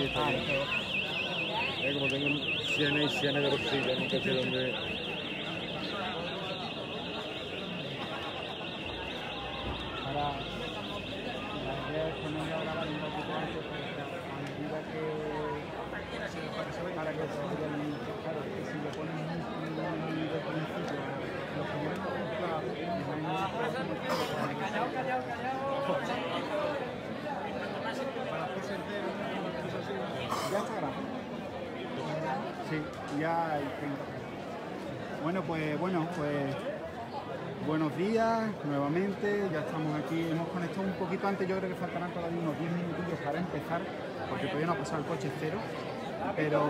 está aquí. Como tengo Siena y Siena de bolsillo, nunca sé dónde. Ahora, la idea es ponerlo a grabar un poquito antes a medida que para que se vaya el inicio. Claro, que si lo pones muy de principio, lo primero que ya está grabado. Sí, ya hay 30. Bueno, pues buenos días nuevamente, ya estamos aquí, hemos conectado un poquito antes, yo creo que faltarán todavía unos 10 minutillos para empezar, porque todavía no ha pasado el coche cero, pero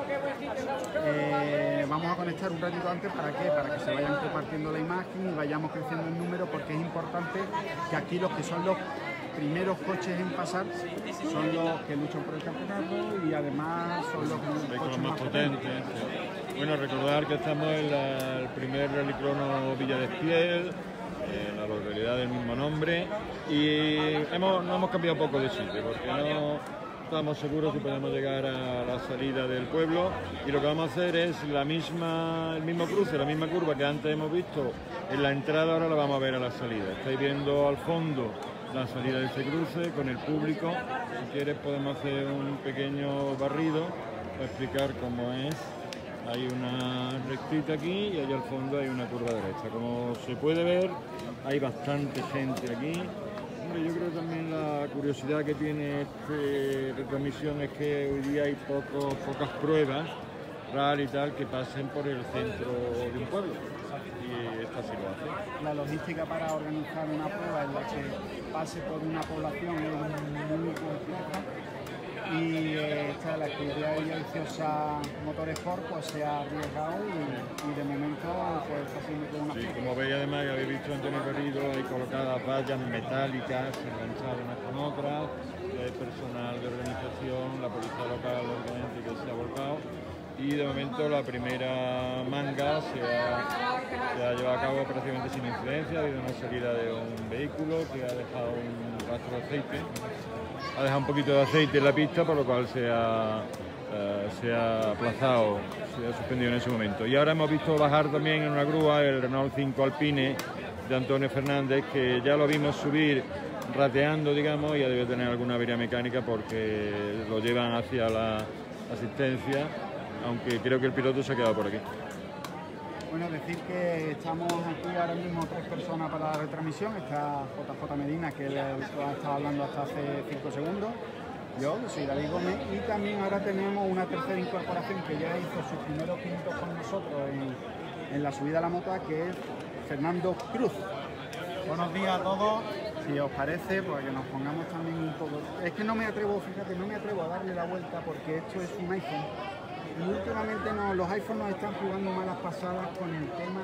vamos a conectar un ratito antes, ¿para qué? Para que se vayan compartiendo la imagen y vayamos creciendo en número, porque es importante que aquí los que son los primeros coches en pasar son los que luchan por el campeonato y además son los coches más potentes. Bueno, recordar que estamos en el primer Rallycrono Villa de Espiel, en la localidad del mismo nombre, y no hemos cambiado poco de sitio porque no estamos seguros si podemos llegar a la salida del pueblo, y lo que vamos a hacer es el mismo cruce, la misma curva que antes hemos visto en la entrada, ahora la vamos a ver a la salida. Estáis viendo al fondo la salida de ese cruce con el público. Si quieres podemos hacer un pequeño barrido para explicar cómo es. Hay una rectita aquí y allá al fondo hay una curva derecha. Como se puede ver, hay bastante gente aquí. Hombre, yo creo que también la curiosidad que tiene esta retransmisión es que hoy día hay pocas pruebas rally y tal que pasen por el centro de un pueblo. Y esta sí lo hace. La logística para organizar una prueba en la que pase por una población es muy compleja. Y la actividad de Viciosa Motorsport pues se ha arriesgado y de momento pues fácilmente una sí, como veis, además, que habéis visto Antonio Querido, hay colocadas vallas metálicas enganchadas unas con otras, hay personal de organización, la policía local obviamente que se ha volcado, y de momento la primera manga se ha llevado a cabo prácticamente sin incidencia. Ha habido una salida de un vehículo que ha dejado un rastro de aceite. Ha dejado un poquito de aceite en la pista, por lo cual se ha aplazado, se ha suspendido en ese momento. Y ahora hemos visto bajar también en una grúa el Renault 5 Alpine de Antonio Fernández, que ya lo vimos subir rateando, digamos, y ya debe tener alguna avería mecánica porque lo llevan hacia la asistencia, aunque creo que el piloto se ha quedado por aquí. Bueno, decir que estamos aquí ahora mismo 3 personas para la retransmisión. Está JJ Medina, que él ha estado hablando hasta hace 5 segundos. Yo, que soy David Gómez, y también ahora tenemos una tercera incorporación que ya hizo sus primeros minutos con nosotros en la subida a la moto, que es Fernando Cruz. Buenos días a todos. Si os parece, pues que nos pongamos también un poco... Es que no me atrevo, fíjate, no me atrevo a darle la vuelta porque esto es un iPhone. Y últimamente los iPhones nos están jugando malas pasadas con el tema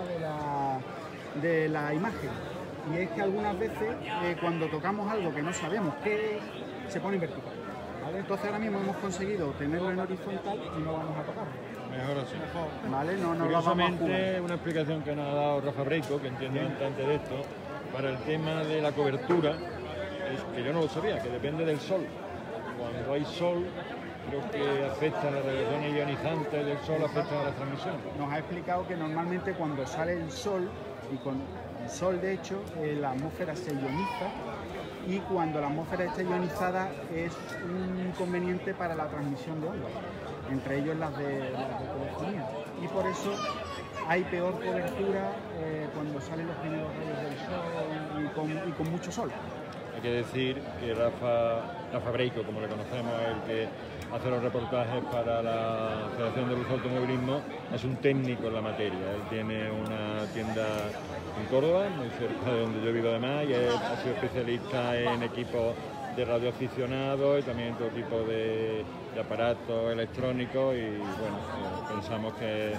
de la imagen. Y es que algunas veces cuando tocamos algo que no sabemos qué es, se pone en vertical. ¿Vale? Entonces ahora mismo hemos conseguido tenerlo en horizontal y no vamos a tocarlo. Mejor así. ¿Vale? No nos Curiosamente, vamos a jugar. una explicación que nos ha dado Rafa Breico, que entiende bastante de esto, para el tema de la cobertura, es que yo no lo sabía, que depende del sol. Cuando hay sol, creo que afecta las radiaciones ionizantes del sol, afectan a la transmisión. Nos ha explicado que normalmente cuando sale el sol, y con el sol de hecho, la atmósfera se ioniza, y cuando la atmósfera está ionizada es un inconveniente para la transmisión de ondas, entre ellos las de telefonía. Y por eso hay peor cobertura cuando salen los primeros rayos del sol y con mucho sol. Hay que decir que Rafa Breico, como le conocemos, el que hace los reportajes para la Federación de Luz Automovilismo, es un técnico en la materia. Él tiene una tienda en Córdoba, muy cerca de donde yo vivo además, y ha sido especialista en equipos de radioaficionados y también en todo tipo de aparatos electrónicos, y bueno, pensamos que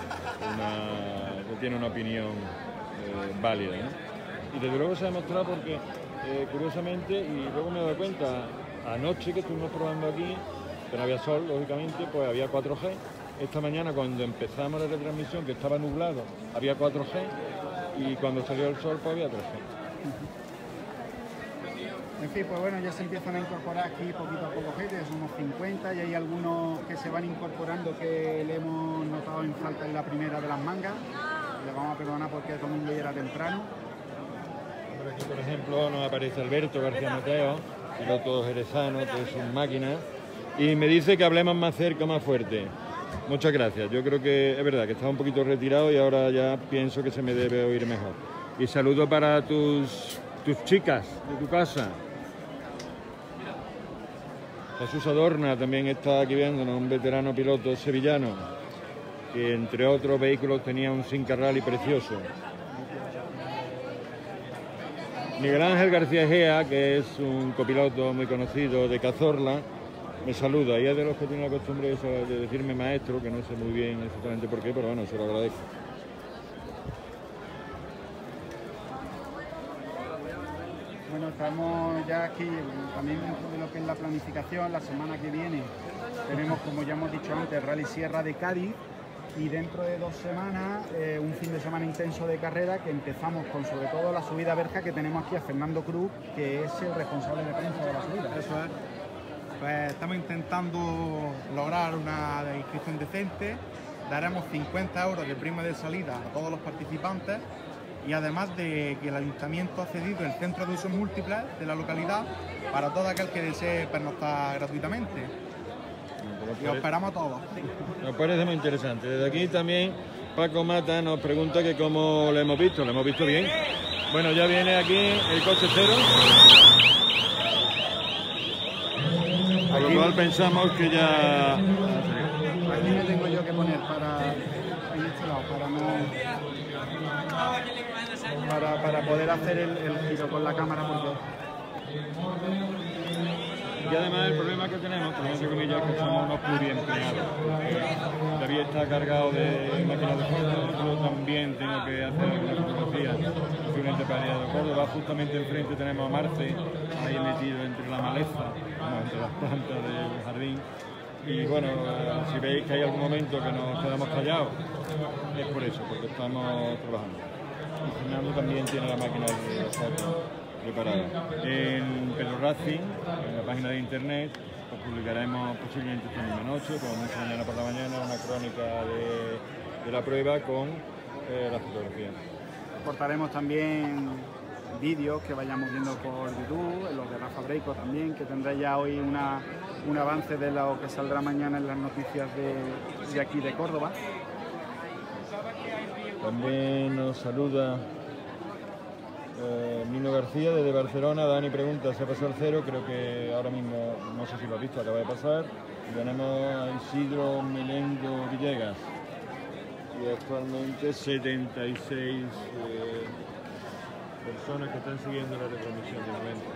tiene una opinión válida, ¿no? Y desde luego se ha demostrado porque, curiosamente, y luego me he dado cuenta, anoche que estuvimos probando aquí, que no había sol, lógicamente, pues había 4G. Esta mañana, cuando empezamos la retransmisión, que estaba nublado, había 4G, y cuando salió el sol, pues había 3G. En fin, pues bueno, ya se empiezan a incorporar aquí poquito a poco gente, somos 50 y hay algunos que se van incorporando que le hemos notado en falta en la primera de las mangas. Le vamos a perdonar porque el domingo ya era temprano. Por aquí, por ejemplo, nos aparece Alberto García Mateo, piloto jerezano, que es un máquina, y me dice que hablemos más cerca, más fuerte. Muchas gracias. Yo creo que es verdad que estaba un poquito retirado y ahora ya pienso que se me debe oír mejor. Y saludo para tus chicas de tu casa. Jesús Adorna también está aquí viéndonos, un veterano piloto sevillano, que entre otros vehículos tenía un Simca Rally precioso. Miguel Ángel García Egea, que es un copiloto muy conocido de Cazorla, me saluda. Y es de los que tiene la costumbre de decirme maestro, que no sé muy bien exactamente por qué, pero bueno, se lo agradezco. Bueno, estamos ya aquí también dentro de lo que es la planificación. La semana que viene tenemos, como ya hemos dicho antes, Rally Sierra de Cádiz, y dentro de 2 semanas un fin de semana intenso de carrera, que empezamos con sobre todo la subida a Berja, que tenemos aquí a Fernando Cruz, que es el responsable de prensa de la subida. Eso es. Pues estamos intentando lograr una inscripción decente. Daremos 50 euros de prima de salida a todos los participantes, y además de que el ayuntamiento ha cedido el centro de usos múltiples de la localidad para todo aquel que desee pernoctar gratuitamente. Y os esperamos a todos. Nos parece muy interesante. Desde aquí también Paco Mata nos pregunta que cómo lo hemos visto. Lo hemos visto bien. Bueno, ya viene aquí el coche cero. Por lo cual pensamos que ya... Aquí me tengo yo que poner en este lado, para poder hacer el giro con la cámara, porque... Y además el problema que tenemos, entre comillas, es que somos unos pluriempleados. David está cargado de máquinas de fotos, yo también tengo que hacer alguna fotografía de un empresariado de Córdoba. Justamente enfrente tenemos a Marce, ahí metido entre la maleza, entre las plantas del jardín. Y bueno, si veis que hay algún momento que nos quedamos callados, es por eso, porque estamos trabajando. Y Fernando también tiene la máquina de fotos preparada. En Pedro Racing, en la página de internet, pues publicaremos posiblemente esta misma noche, como mucho mañana por la mañana, una crónica de la prueba con las fotografías. Portaremos también vídeos que vayamos viendo por YouTube, los de Rafa Breico también, que tendrá ya hoy un avance de lo que saldrá mañana en las noticias de aquí de Córdoba. También nos saluda Nino García desde Barcelona. Dani pregunta, ¿se ha pasado el cero? Creo que ahora mismo, no sé si lo has visto, acaba de pasar. Y tenemos a Isidro Melengo Villegas. Y actualmente 76 personas que están siguiendo la retransmisión del evento.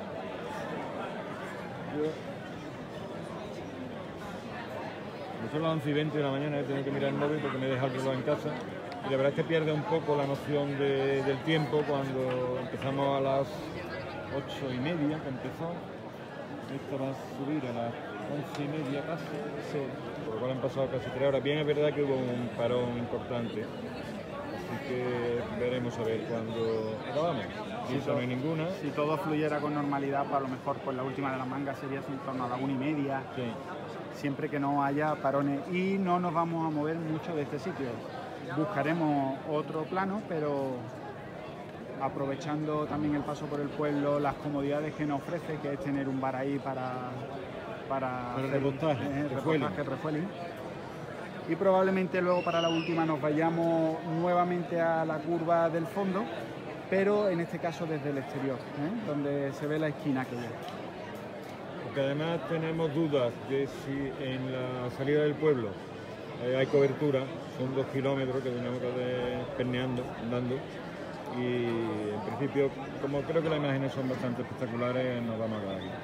Son las 11:20 de la mañana, tengo que mirar el móvil porque me he dejado el reloj en casa. Y la verdad es que pierde un poco la noción del tiempo cuando empezamos a las 8:30 que empezó. Esto va a subir a las 11:30 casi, sí. Por lo cual han pasado casi 3 horas. Bien, es verdad que hubo un parón importante, así que veremos a ver cuándo acabamos. Si no hay ninguna. Si todo fluyera con normalidad, pues a lo mejor pues la última de las mangas sería en torno a la 1:30. Sí. Siempre que no haya parones, y no nos vamos a mover mucho de este sitio. Buscaremos otro plano, pero aprovechando también el paso por el pueblo, las comodidades que nos ofrece, que es tener un bar ahí para el reportaje, refueling. Y probablemente luego para la última nos vayamos nuevamente a la curva del fondo, pero en este caso desde el exterior, donde se ve la esquina aquella. Porque además tenemos dudas de si en la salida del pueblo hay cobertura. Son 2 kilómetros que tenemos que ir perneando, andando, y en principio, como creo que las imágenes son bastante espectaculares, nos vamos a quedar aquí.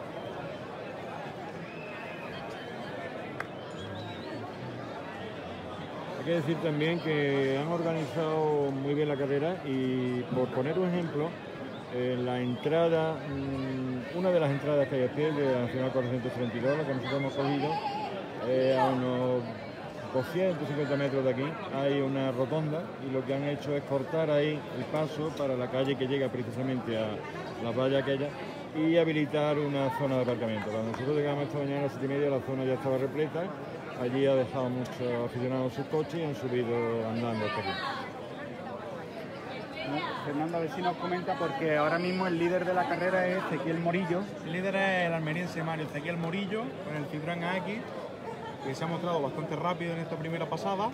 Hay que decir también que han organizado muy bien la carrera, y por poner un ejemplo, la entrada, una de las entradas que hay a pie de la Nacional 432, la que nosotros hemos cogido, a unos por 150 metros de aquí hay una rotonda y lo que han hecho es cortar ahí el paso para la calle que llega precisamente a la playa aquella y habilitar una zona de aparcamiento. Cuando nosotros llegamos esta mañana a las 7:30 la zona ya estaba repleta, allí ha dejado muchos aficionados sus coches y han subido andando hasta aquí. Fernando, a ver si nos comenta, porque ahora mismo el líder de la carrera es Ezequiel Morillo. El líder es el almeriense Mario Ezequiel Morillo, con el Citroën AX, que se ha mostrado bastante rápido en esta primera pasada.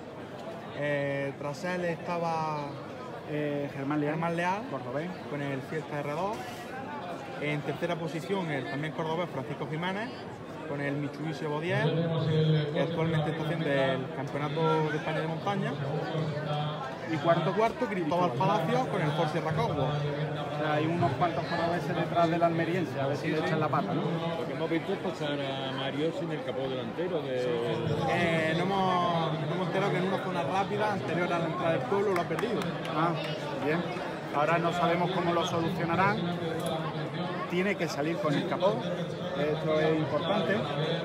Tras él estaba Germán Leal, cordobés, con el Fiesta R2. En tercera posición el también cordobés Francisco Jiménez, con el Mitsubishi Evo 10, que actualmente está haciendo el Campeonato de España de Montaña. Y cuarto, Cristóbal Palacios con el Ford Sierra Cosworth. O sea, hay unos cuantos cordobeses detrás del almeriense, a ver si le echan la pata, ¿no? Lo que hemos visto es pasar a Mario sin el capó delantero. No hemos enterado que en una zona rápida, anterior a la entrada del pueblo, lo ha perdido. Ah, bien. Ahora no sabemos cómo lo solucionarán. Tiene que salir con el capó, esto es importante.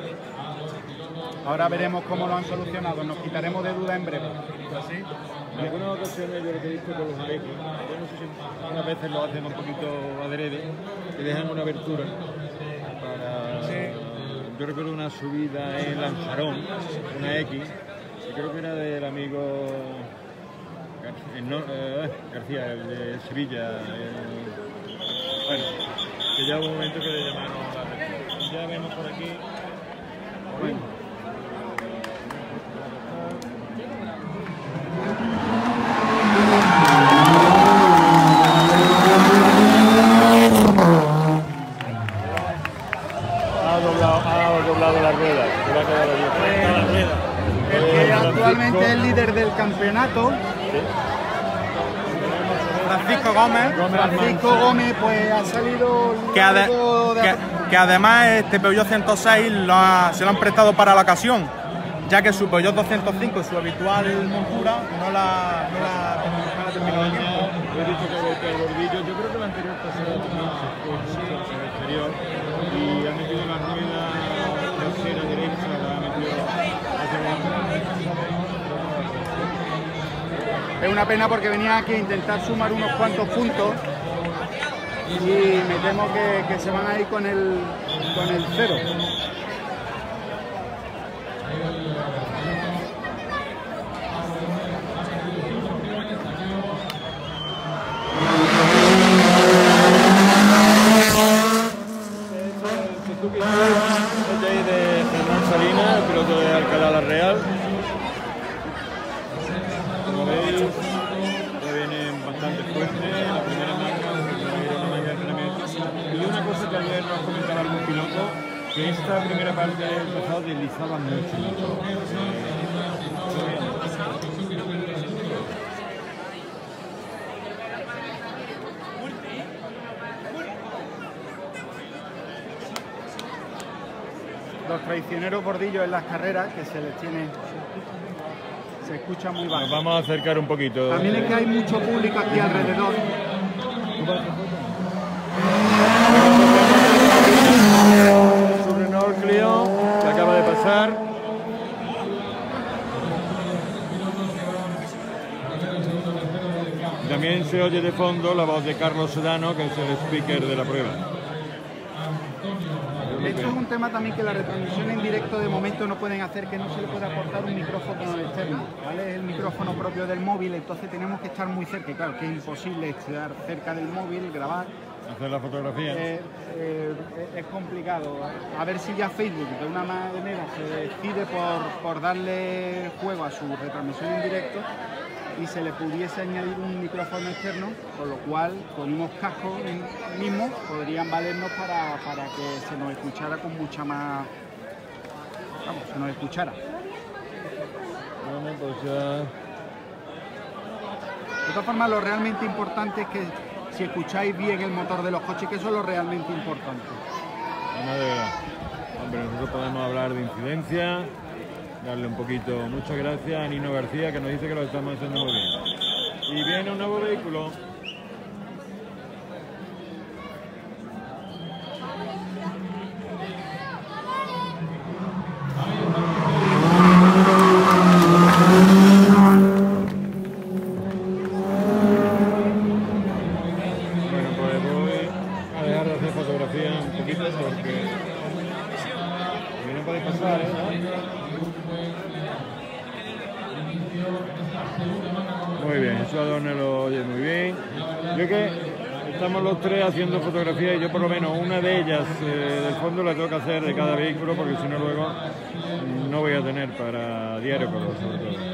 Ahora veremos cómo lo han solucionado, nos quitaremos de duda en breve. ¿Así? En algunas ocasiones yo lo que he visto con los Arequis, yo no sé si unas veces lo hacen un poquito adrede, que dejan una abertura para... Sí. Yo recuerdo una subida en Lanjarón, una X, y creo que era del amigo García, el de Sevilla. Bueno, que ya hubo un momento que le llamaron la abertura. Ya vemos por aquí... Bueno. Ha doblado la rueda, se va a quedar bien. El que actualmente es el líder del campeonato, Francisco Gómez, pues ha salido que además este Peugeot 106 se lo han prestado para la ocasión, ya que su Peugeot 205, su habitual montura, no la ha terminado el tiempo. He dicho que el gordillo, yo creo que la anterior pasada también se fue el exterior y ha metido la rueda trasera derecha, la ha metido hacia adelante. Es una pena porque venía aquí a intentar sumar unos cuantos puntos y me temo que se van a ir con el cero. De Fernán Salinas, el piloto de Alcalá La Real. Como veis, ya vienen bastante fuertes. La primera marca, una marca de entrenamiento. Y una cosa que ayer nos comentaba algún piloto, que esta primera parte del trazado deslizaba mucho. Los traicioneros gordillos en las carreras, que se les tiene, se escucha muy bajo. Nos vamos a acercar un poquito. También es que hay mucho público aquí alrededor. Su Renault Clio, que acaba de pasar. También se oye de fondo la voz de Carlos Sedano, que es el speaker de la prueba. Esto es un tema también que la retransmisión en directo de momento no pueden hacer, que no se le puede aportar un micrófono externo, ¿vale? Es el micrófono propio del móvil, entonces tenemos que estar muy cerca, y claro, que es imposible estar cerca del móvil, grabar. Hacer la fotografía. Es complicado. A ver si ya Facebook de una manera se decide por darle juego a su retransmisión en directo y se le pudiese añadir un micrófono externo, con lo cual con unos cascos mismos podrían valernos para que se nos escuchara con mucha más... Vamos, se nos escuchara. Bueno, pues ya... De todas formas, lo realmente importante es que si escucháis bien el motor de los coches, que eso es lo realmente importante. No, de verdad. Hombre, nosotros podemos hablar de incidencia, darle un poquito, muchas gracias a Nino García, que nos dice que lo estamos haciendo muy bien. Y viene un nuevo vehículo. Yo que estamos los tres haciendo fotografías y yo por lo menos una de ellas del fondo la tengo que hacer de cada vehículo porque si no luego no voy a tener para diario color sobre todo.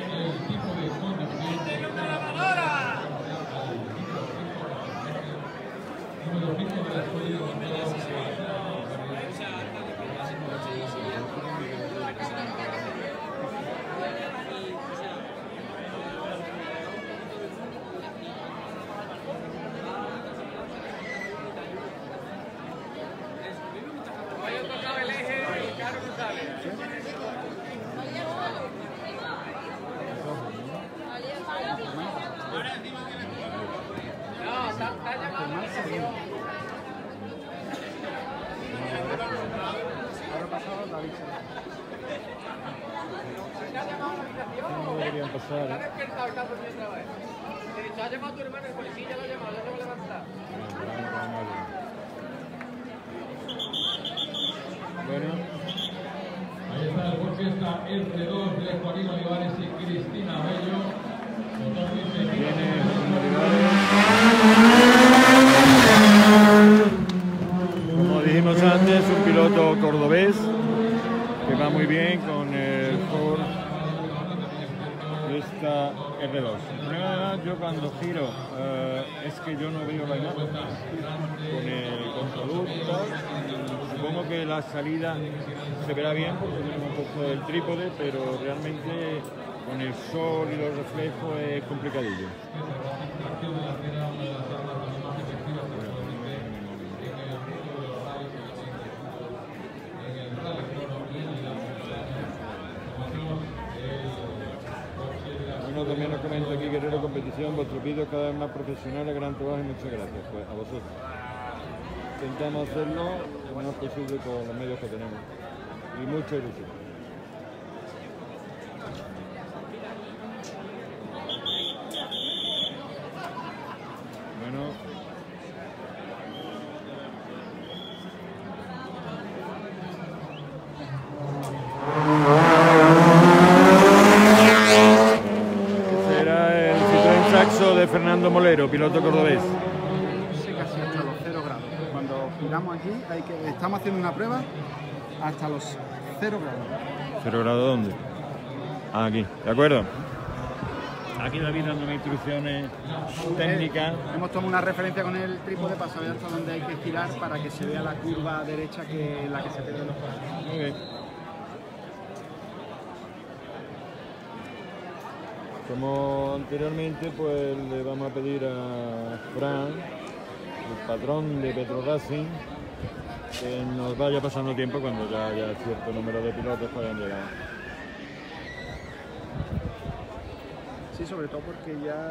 No deberían pasar. ¿Ha llamado tu hermano? El policía lo ha llamado, ya se va a levantar. Bueno. Ahí está la orquesta R2 de Joaquín Olivares y Cristina Bello. Viene como dijimos antes, un piloto cordobés que va muy bien con el Ford Fiesta R2. El problema yo cuando giro es que yo no veo la imagen con el contraluz. Supongo que la salida se verá bien porque tenemos puesto el trípode, pero realmente con el sol y los reflejos es complicadillo. Bueno, también nos comenta aquí Guerrero Competición, vuestros vídeos cada vez más profesionales, gran trabajo y muchas gracias. Pues a vosotros. Intentamos hacerlo lo más posible con los medios que tenemos. Y mucha ilusión. Bueno. Este será el Citroën Saxo de Fernando Molero, piloto cordobés. Casi hasta los 0 grados. Cuando giramos aquí, estamos haciendo una prueba hasta los 0 grados. ¿0 grados dónde? Ah, aquí, ¿de acuerdo? Aquí David dándome instrucciones técnicas. Hemos tomado una referencia con el trípode para saber hasta dónde hay que girar para que se vea la curva derecha que es la que se pierden los pasos. Muy bien. Como anteriormente, pues le vamos a pedir a Fran, el patrón de Petro Racing, que nos vaya pasando tiempo cuando ya haya cierto número de pilotos que hayan llegado. Sí, sobre todo porque ya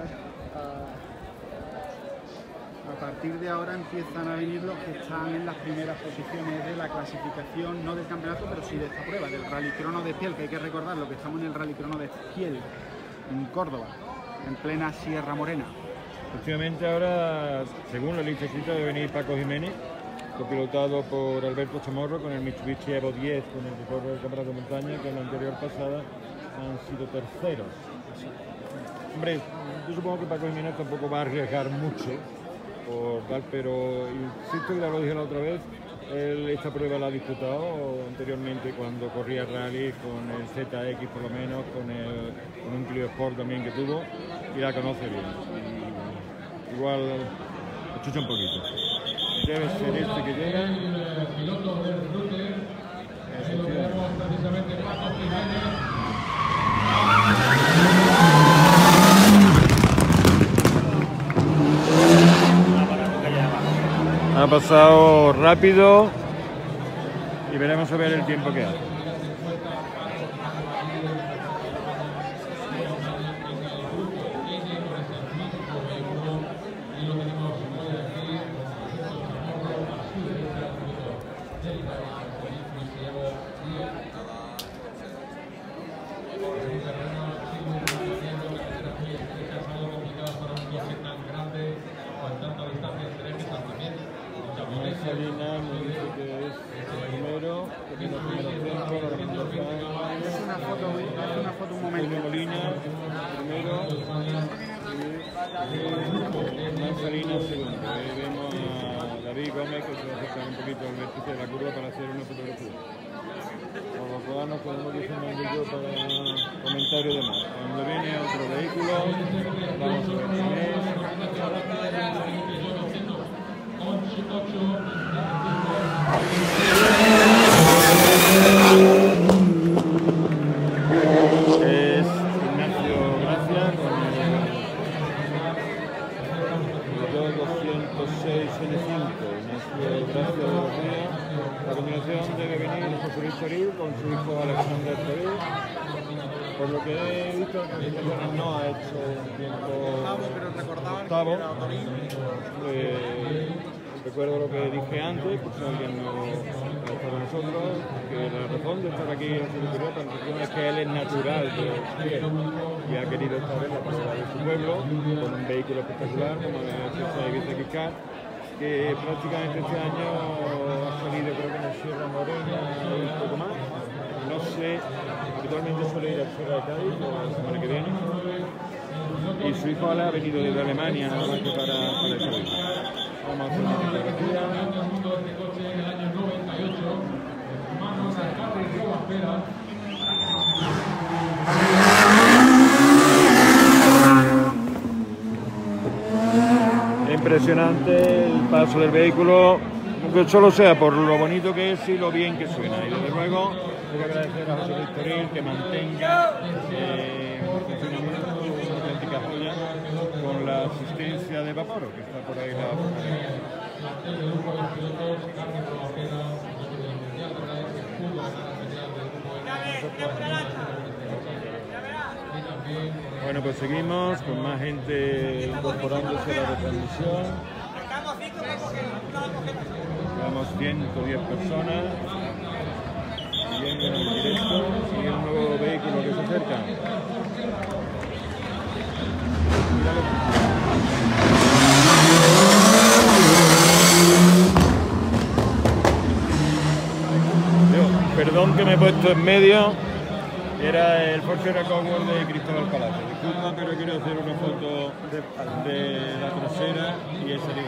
a partir de ahora empiezan a venir los que están en las primeras posiciones de la clasificación, no del campeonato, pero sí de esta prueba, del Rallycrono de Espiel, que hay que recordarlo, que estamos en el Rallycrono de Espiel, en Córdoba, en plena Sierra Morena. Efectivamente ahora, según la lista escrita, debe venir Paco Jiménez, copilotado por Alberto Chamorro con el Mitsubishi Evo 10, con el que corre el campeonato de montaña, que en la anterior pasada han sido terceros. Hombre, yo supongo que Paco Jiménez tampoco va a arriesgar mucho, pero insisto, ya lo dije la otra vez, él esta prueba la ha disputado anteriormente cuando corría rally con el ZX por lo menos, con un Clio Sport también que tuvo, y la conoce bien. Y igual chucha un poquito. Debe ser este que llega. El piloto del Rutter, tenemos precisamente Paco Jiménez. Ha pasado rápido y veremos a ver el tiempo que hace. Salina me dice que es el primero, que tiene el primer tiempo, Es una foto un momento. Molina, primero, Manzanina segundo. Vemos a David Gómez que se va a acercar un poquito al vértice de la curva para hacer una fotografía. Por lo cual nos podemos ir un vídeo para comentario de más. Cuando viene otro vehículo, vamos a ver quién es. Es Ignacio Gracia con el 206 N5. Ignacio Gracia de los Ríos. A continuación debe venir José Luis Toril con su hijo Alexander Toril. Por lo que he visto, no ha hecho un tiempo octavo. Recuerdo lo que dije antes, por si alguien no está con nosotros, que la razón de estar aquí en su interior es que él es natural de Estiel y ha querido estar en la pasada de su pueblo con un vehículo espectacular como el C6 Vita que prácticamente este año ha salido, creo que en la Sierra Morena y un poco más. No sé, habitualmente suele ir a Sierra de Cádiz la semana que viene. Y su hijo Ale ha venido desde Alemania nada más que para el Cádiz. Vamos a hacer una fotografía. Impresionante el paso del vehículo, aunque solo sea por lo bonito que es y lo bien que suena. Y desde luego quiero agradecer a José Luis Toril que mantenga el funcionamiento de una auténtica joya con la asistencia de Vaporo, que está por ahí Bueno, pues seguimos con más gente incorporándose a la retransmisión. Tenemos 110 personas siguiendo en el directo y un nuevo vehículo que se acerca. Perdón que me he puesto en medio. Era el Porsche Recover de Cristóbal Palacio. Disculpa, pero quiero hacer una foto de la trasera y he salido.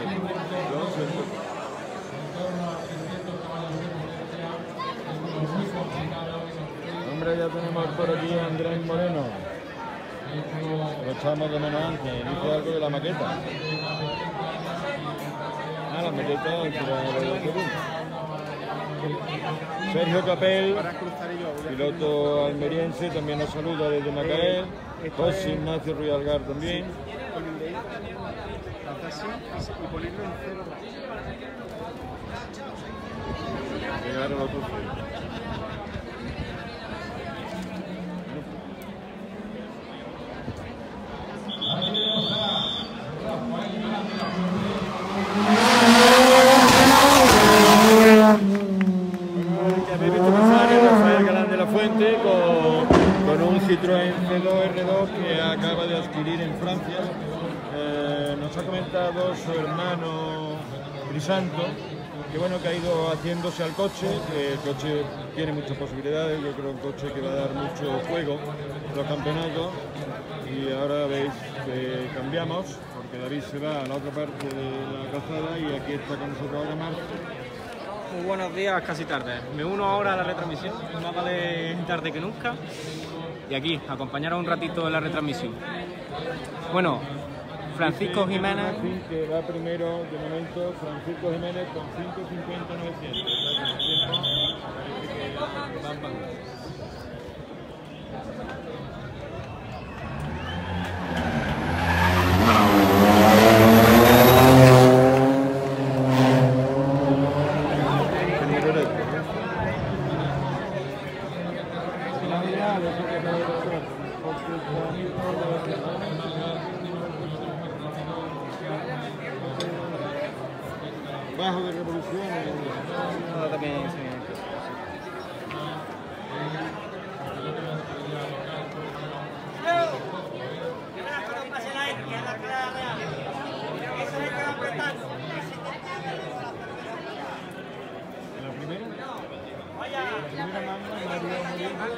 Hombre, ya tenemos por aquí a Andrés Moreno. Lo echamos de menos antes. Dice algo de la maqueta. Ah, la maqueta de Sergio Capel, piloto almeriense, también nos saluda desde Macael. José Ignacio Ruiz Algar también. Y ponerlo en cero. Llegar al otro. Con un Citroën C2 R2 que acaba de adquirir en Francia. Nos ha comentado su hermano Crisanto que bueno, que ha ido haciéndose al coche, que el coche tiene muchas posibilidades, yo creo un coche que va a dar mucho juego en los campeonatos. Y ahora veis que cambiamos porque David se va a la otra parte de la calzada y aquí está con nosotros ahora Marco. Muy buenos días, casi tarde. Me uno ahora a la retransmisión, más vale tarde que nunca. Y aquí, acompañaros un ratito en la retransmisión. Bueno, Francisco Jiménez. Que va primero, de momento, Francisco Jiménez con 5.50.900. Bajo de revolución. También, sí. La primera manda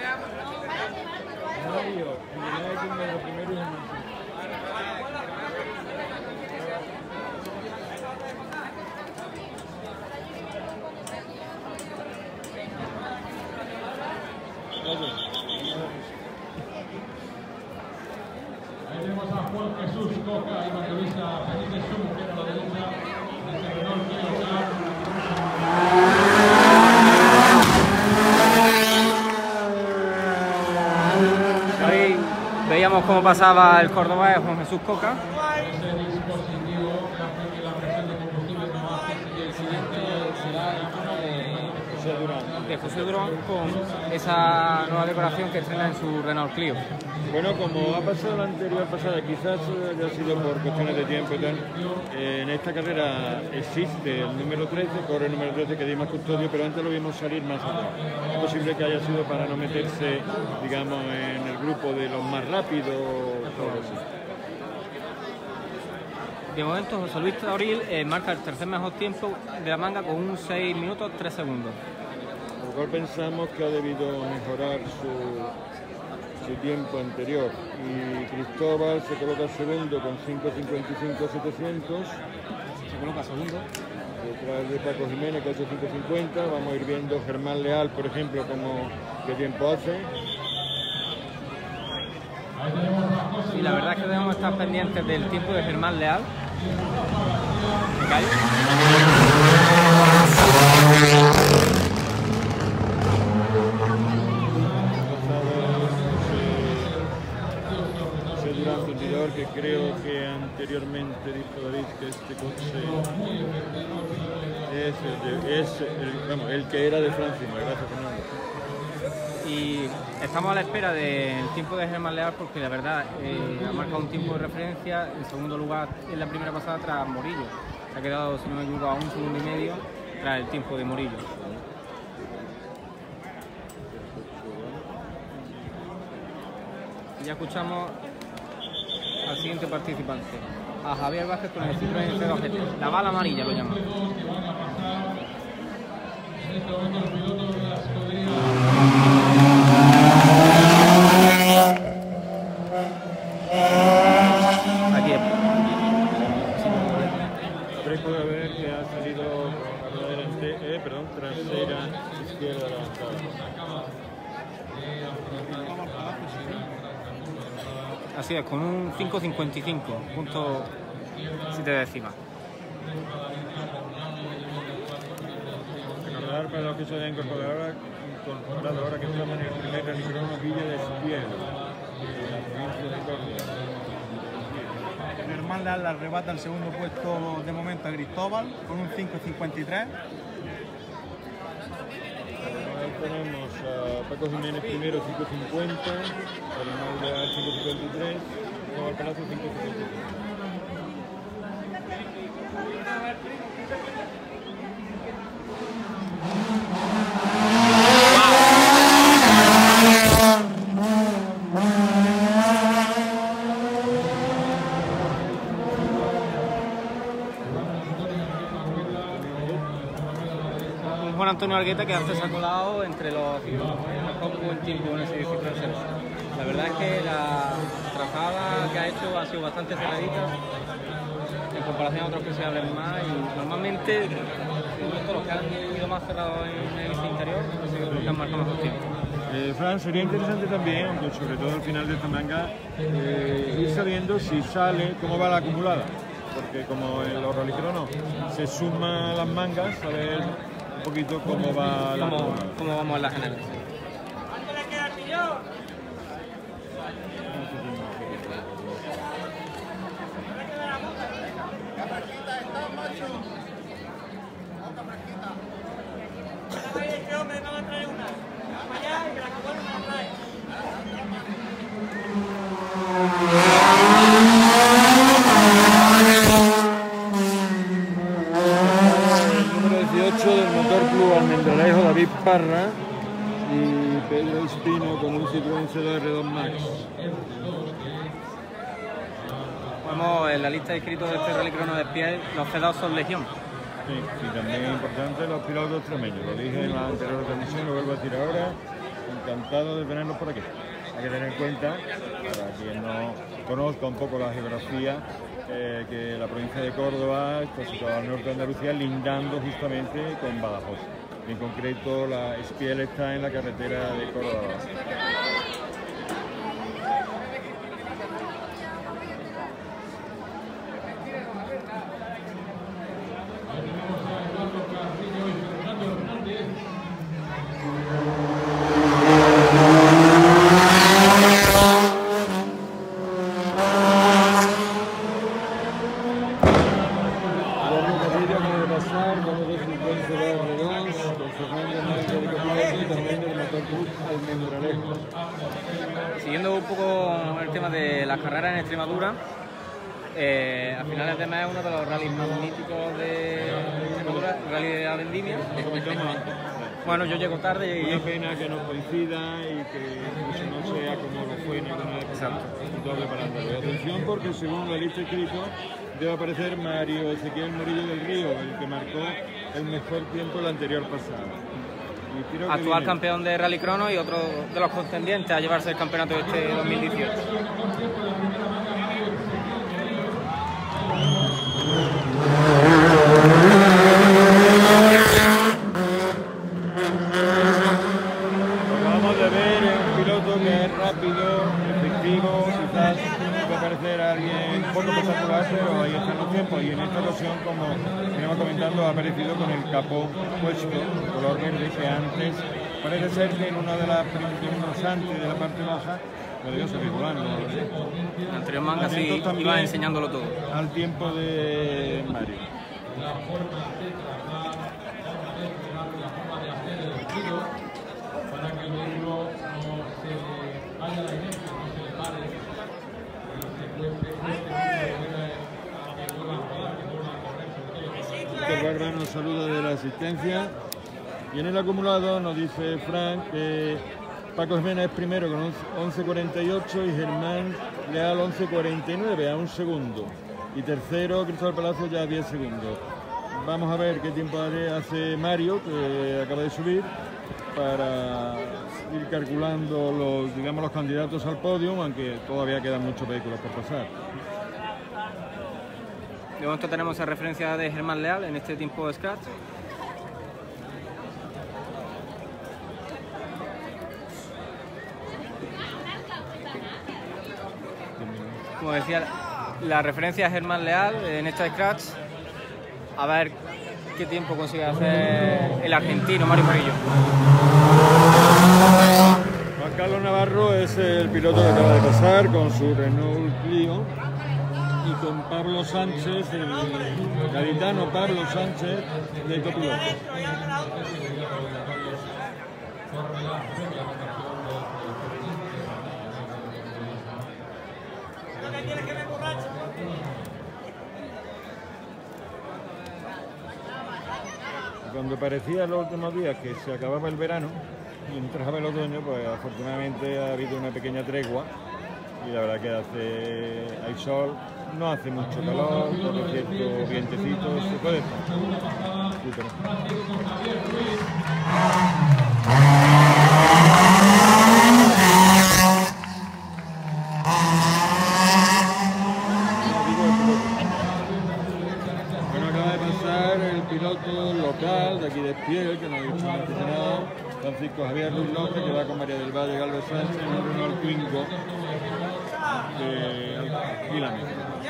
Mario. Mario, lo primero es último pasaba el Córdoba es Juan Jesús Coca. Y el siguiente será el turno de José Durán con esa nueva decoración que estrena en su Renault Clio. Bueno, como ha pasado la anterior pasada, quizás haya sido por cuestiones de tiempo y tal, en esta carrera existe el número 13, corre el número 13 que Dimas Custodio, pero antes lo vimos salir más atrás. Es posible que haya sido para no meterse, digamos, en el grupo de los más rápidos o algo así. De momento, José Luis Tauril marca el tercer mejor tiempo de la manga con un 6 minutos 3 segundos. A lo mejor pensamos que ha debido mejorar su tiempo anterior. Y Cristóbal se coloca segundo con 5.55.700. Se coloca segundo. Detrás de Paco Jiménez que hace 5.50. Vamos a ir viendo Germán Leal, por ejemplo, qué tiempo hace. Y la verdad es que debemos estar pendientes del tiempo de Germán Leal. ¿Me callo? Durán Fundidor, que creo que anteriormente dijo David que este coche es el que era de Francia. Gracias, Fernando. Y estamos a la espera del tiempo de Germán Leal porque la verdad ha marcado un tiempo de referencia. En segundo lugar en la primera pasada tras Morillo. Se ha quedado, si no me equivoco, a 1,5 segundos tras el tiempo de Morillo. Y ya escuchamos al siguiente participante, a Javier Vázquez con el Citroën C2 GT. La bala amarilla lo llaman. Aquí es. Fresco de ver que ha salido por la trasera izquierda adelantada. Así es, con un 5.55, punto 7 décimas. Recordar para los que se hayan incorporado ahora que estamos en el primer relicrono Villa de Espiel, en la provincia de Córdoba. Germán Leal le arrebata el segundo puesto de momento a Cristóbal con un 5.53. Ahí tenemos a Paco Jiménez primero 5.50, Germán Leal 5.53, Juan Palacio 5.53. Juan Antonio Argueta, que antes se ha colado entre los mejor buen tiempo en ese Citroën C2. La verdad es que la trazada que ha hecho ha sido bastante cerradita en comparación a otros que se abren más, y normalmente los que han ido más cerrados en el interior han sido los que han marcado mejor tiempo. Fran, sería interesante también, aunque sobre todo al final de esta manga, ir sabiendo si sale, cómo va la acumulada, porque como en los relicronos se suman las mangas, saber un poquito cómo va la acumulada. ¿Cómo vamos en la general? Del Motor Club Almendralejo, David Parra y Pedro Espino con un Citroën C2 R2 Max. Vamos, en la lista de inscritos de este relicrono de Espiel, los C2 son legión. Sí, y también es importante los pilotos extremeños. Lo dije en la anterior transmisión, lo vuelvo a decir ahora. Encantado de tenerlos por aquí. Hay que tener en cuenta, para quien no conozca un poco la geografía, que la provincia de Córdoba está situada al norte de Andalucía, lindando justamente con Badajoz. En concreto, la Espiel está en la carretera de Córdoba. empezar, vamos a secuencia de R2, con Fernando Mayo de copiloto y también el motor Club Almendralejo. Siguiendo un poco el tema de las carreras en Extremadura, a finales de mes uno de los rallies más míticos de Extremadura, el rally de la Vendimia. Lo comentamos antes. Bueno, yo llego tarde y... Una pena que no coincida y que eso no sea como lo fue en alguna época, un doble parámetro. Y atención porque según la lista escrito debe aparecer Mario Ezequiel Morillo del Río, el que marcó el mejor tiempo la anterior pasada. Y creo que actual viene. campeón de Rally Crono y otro de los contendientes a llevarse el campeonato de este 2018. Acabamos de ver un piloto que es rápido, efectivo, quizás puede parecer alguien un poco espectacular, pero ahí están los tiempos. Y en esta ocasión, como venimos comentando, ha aparecido con el capó puesto, color verde, que antes parece ser que en una de las unos antes de la parte baja lo debió salir volando. En el anterior manga sí iba enseñándolo todo. Al tiempo de Mario. Para que el vehículo no se vaya a la inercia, no se le pare y se Víctor Barra nos saluda de la asistencia. Y en el acumulado nos dice Frank que Paco Jimena es primero con 11.48 y Germán Leal 11.49 a un segundo. Y tercero Cristóbal Palacio ya a 10 segundos. Vamos a ver qué tiempo hace Mario, que acaba de subir, para ir calculando los candidatos al podio, aunque todavía quedan muchos vehículos por pasar. De momento tenemos esa referencia de Germán Leal en este tiempo Scratch. Como decía, la referencia es Germán Leal en esta Scratch. A ver qué tiempo consigue hacer el argentino Mario Morillo. Juan Carlos Navarro es el piloto que acaba de pasar con su Renault Clio y con Pablo Sánchez, el gaditano Pablo Sánchez de copiloto. Cuando parecía los últimos días que se acababa el verano y entraba el otoño, pues afortunadamente ha habido una pequeña tregua y la verdad que hay sol, no hace mucho calor, por cierto vientecito, se puede estar. El piloto local de aquí de Espiel, que nos ha dicho un aficionado, Francisco Javier Luis López, que va con María del Valle Galvez Sánchez en un Renault Twingo de Milán.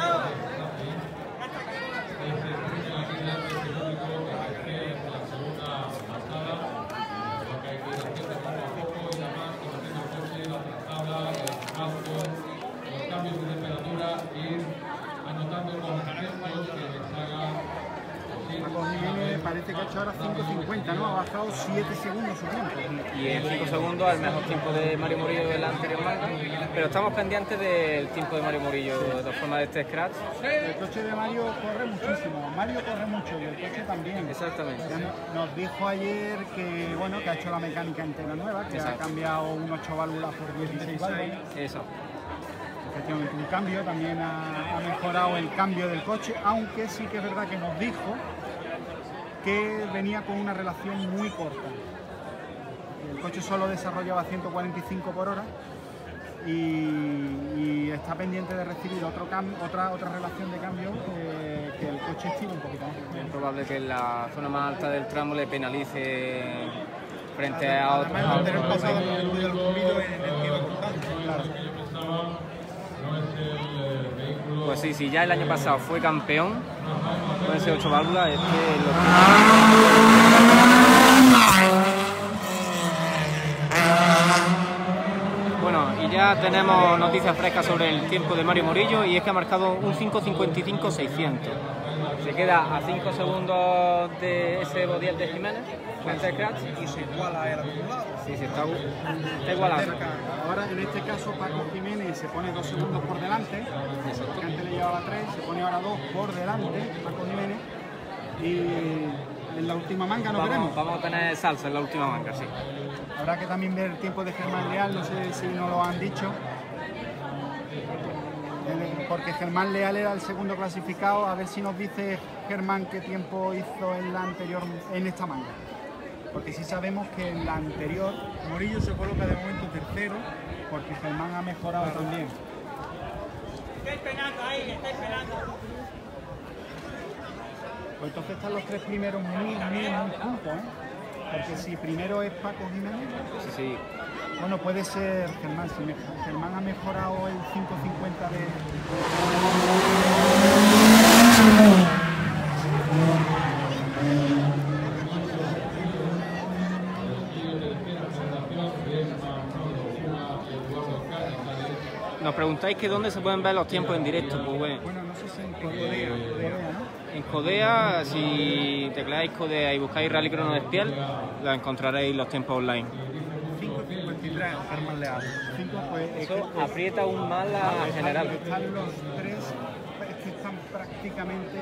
Parece que ha hecho ahora 5.50, ¿no? Ha bajado 7 segundos su tiempo. Y en 5 segundos el mejor tiempo de Mario Morillo de la anterior manga. Pero estamos pendientes del tiempo de Mario Morillo, de todas formas, de este Scratch. El coche de Mario corre muchísimo. Mario corre mucho y el coche también. Exactamente. Ya nos dijo ayer que, bueno, que ha hecho la mecánica entera nueva, que ha cambiado un 8 válvulas por 16 válvulas. Eso. Efectivamente, un cambio, también ha mejorado el cambio del coche, aunque sí que es verdad que nos dijo que venía con una relación muy corta. El coche solo desarrollaba 145 por hora y está pendiente de recibir otra relación de cambio que el coche estire un poquito más. Es probable que en la zona más alta del tramo le penalice frente a otro. Además, el pasado con el ruido del ruido en el que iba cortando. Claro. Pues sí, si ya el año pasado fue campeón con ese 8 válvulas, es que Bueno, y ya ya tenemos noticias frescas sobre el tiempo de Mario Morillo y es que ha marcado un 5.55.600. Se queda a 5 segundos de ese Bodiel de Jiménez, frente Crash. Y se iguala el acumulado. Sí, se está igualando. Ahora en este caso Paco Jiménez se pone 2 segundos por delante, porque antes le llevaba 3, se pone ahora 2 por delante Paco Jiménez y en la última manga nos veremos. Vamos a tener salsa en la última manga, sí. Habrá que también ver el tiempo de Germán Leal, no sé si nos lo han dicho. Porque Germán Leal era el segundo clasificado, a ver si nos dice Germán qué tiempo hizo en la anterior, en esta manga. Porque sí sabemos que en la anterior Morillo se coloca de momento tercero. porque Germán ha mejorado también. Estáis penando ahí, estáis penando. Pues entonces están los 3 primeros muy juntos, ¿eh? Porque si primero es Paco Jiménez, Sí. bueno, puede ser Germán. Si Germán ha mejorado el 5.50 de... Nos preguntáis que dónde se pueden ver los tiempos en directo. Pues bueno, Bueno, no sé si en Codea, ¿no? en Codea, si tecleáis Codea y buscáis Rallycrono de Espiel, la encontraréis los tiempos online. 5.53 Germán Leal. 5, pues... Eso aprieta aún más la general. Están los 3, es que están prácticamente...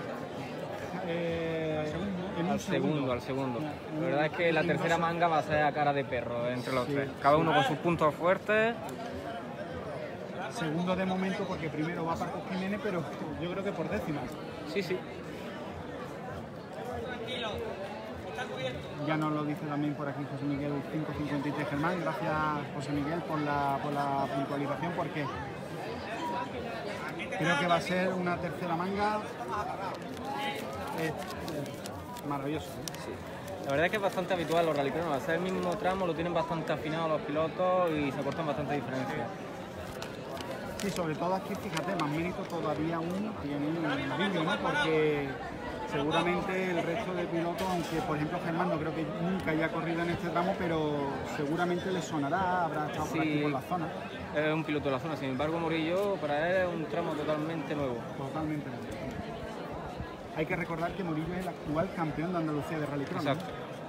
en un Al segundo. La verdad es que la tercera manga va a ser a cara de perro entre los tres. Cada uno con sus puntos fuertes. Segundo de momento porque primero va Paco Jiménez, pero yo creo que por décimas. Sí. Ya nos lo dice también por aquí José Miguel, 5.53 Germán. Gracias José Miguel por la puntualización, porque creo que va a ser una tercera manga maravilloso. Sí. La verdad es que es bastante habitual los rallycronos. Al ser el mismo tramo lo tienen bastante afinado los pilotos y se acortan bastante diferencias. Sí, sobre todo aquí, fíjate, más mérito todavía aún tiene el vídeo, ¿no? Porque seguramente el resto de pilotos, aunque por ejemplo Germán no creo que nunca haya corrido en este tramo, pero seguramente le sonará, habrá estado por aquí por la zona. Es un piloto de la zona, sin embargo Morillo para él es un tramo totalmente nuevo. Totalmente. Hay que recordar que Morillo es el actual campeón de Andalucía de rallycrono. Exacto.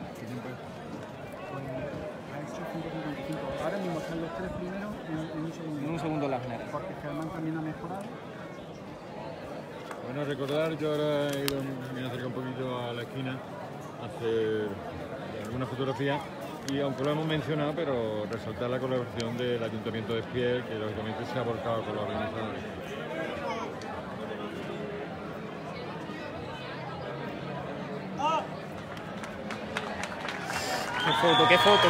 Ha hecho 5.55. Ahora mismo están los 3 primeros en un segundo. En un segundo la general. Porque Germán también ha mejorado. Bueno, recordar, yo ahora me he acercado un poquito a la esquina a hacer algunas fotografías y aunque lo hemos mencionado, pero resaltar la colaboración del Ayuntamiento de Espiel, que lógicamente se ha volcado con los organizadores. Qué foto.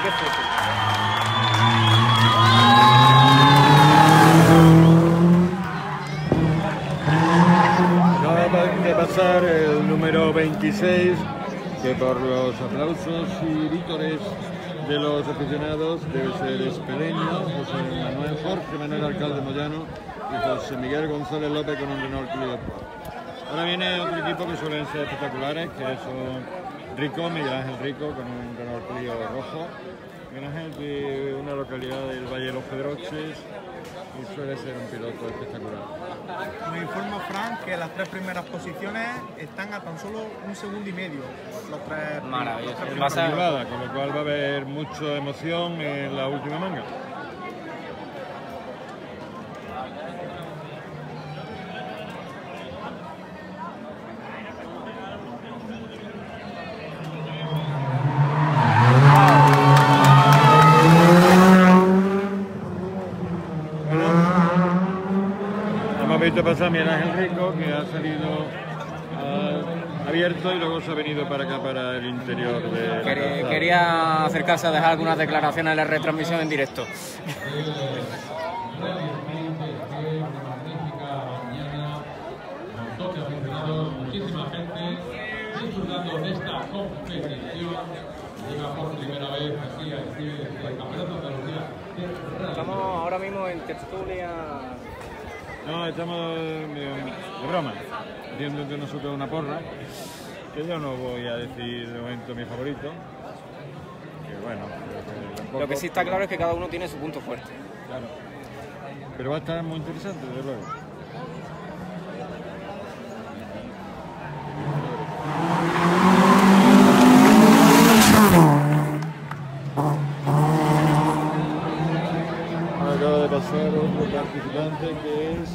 Acaba de pasar el número 26, que por los aplausos y vítores de los aficionados debe ser espeleño, José Manuel Jorge Manuel Alcalde Moyano y José Miguel González López con un Renault Clio Pro. Ahora viene otro equipo que suelen ser espectaculares, que son Rico, Miguel Ángel Rico con un Renault Clio rojo. Miguel Ángel de una localidad del Valle de los Pedroches y suele ser un piloto espectacular. Nos informa Frank que las 3 primeras posiciones están a tan solo 1,5 segundos. Los 3 Maravilloso. Va a ser privada, con lo cual va a haber mucha emoción en la última manga. Hemos visto pasar a Miguel Ángel Rico, que ha salido abierto y luego se ha venido para acá, para el interior de... Quería acercarse a dejar algunas declaraciones en la retransmisión en directo. Muchísima gente disfrutando de esta competición. Llega por primera vez aquí al Campeonato de Andalucía. Estamos ahora mismo en Tertulia. No, estamos de broma, haciendo entre nosotros una porra, que yo no voy a decir de momento mi favorito, que bueno, Lo que sí está claro es que cada uno tiene su punto fuerte. Claro. Pero va a estar muy interesante, desde luego. Acaba de pasar otro participante que es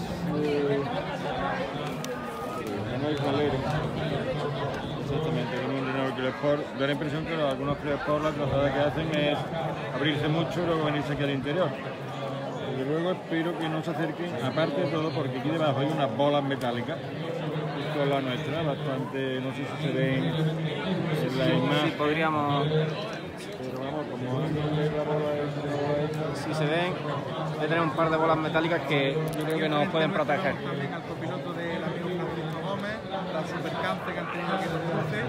Manuel Valero. Exactamente, con un entrenador Club Sport. Da la impresión que algunos Club Sport la trazada que hacen es abrirse mucho y luego venirse aquí al interior. Desde luego espero que no se acerquen, aparte de todo porque aquí debajo hay unas bolas metálicas, esto es la nuestra, bastante, no sé si se ven en la imagen. Sí, podríamos... Pero vamos, como la bola es... Si se ven, hay tener un par de bolas metálicas que yo creo que nos pueden proteger. Al copiloto del amigo Francisco Gómez, la supercante que han tenido aquí los cruces.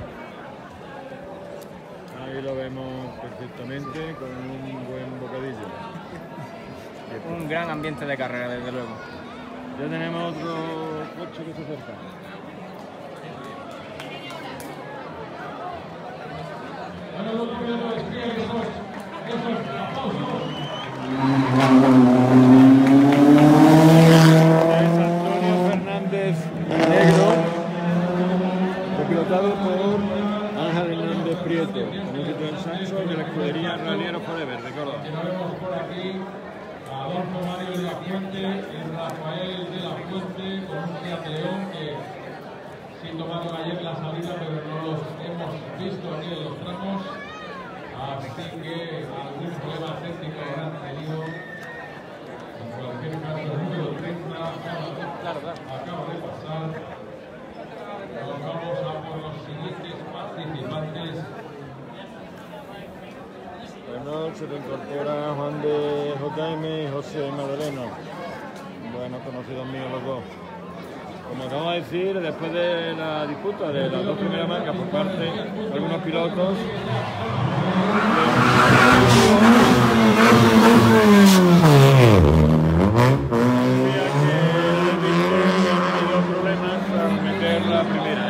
Ahí lo vemos perfectamente con un buen bocadillo. Un gran ambiente de carrera, desde luego. Ya tenemos otro coche que se acerca. Es Antonio Fernández Negro, pilotado por Ángel Hernández Prieto, con un título en Sanso de la escudería Raliero Forever de Córdoba. Adolfo Mario de la Fuente y Rafael de la Fuente con un Fiat León que sí tomaron ayer la salida, pero no los hemos visto aquí en los tramos. Así que algún problema técnico habrán tenido. En cualquier caso, el número 30 acaba de pasar. Nos vamos a por los siguientes participantes. Bueno, se reincorpora Juan de JM y José Madaleno. Bueno, conocidos míos los dos. Como acabamos de decir, después de la disputa de las dos primeras marcas por parte de algunos pilotos, problemas para meter la primera.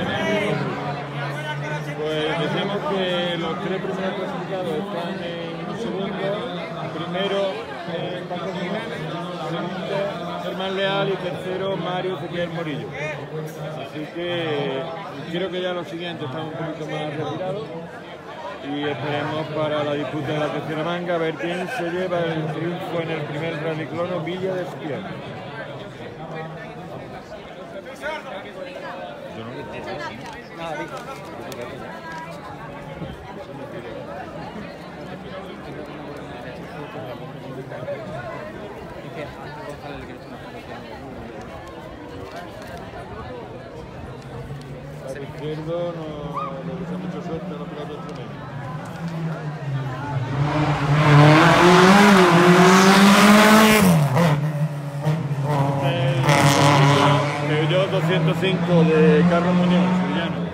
Pues decimos que los tres primeros clasificados están en un segundo, primero Paco Jiménez, segundo Germán Leal y tercero Mario Ezequiel Morillo. Así que creo que ya los siguientes están un poquito más retirados y esperemos para la disputa de la tercera manga a ver quién se lleva el triunfo en el primer rallycrono Villa de Espiel. Al izquierdo no le desea mucha suerte a los pilotos tremendos. Peugeot 205 de Carlos Muñoz, sevillano.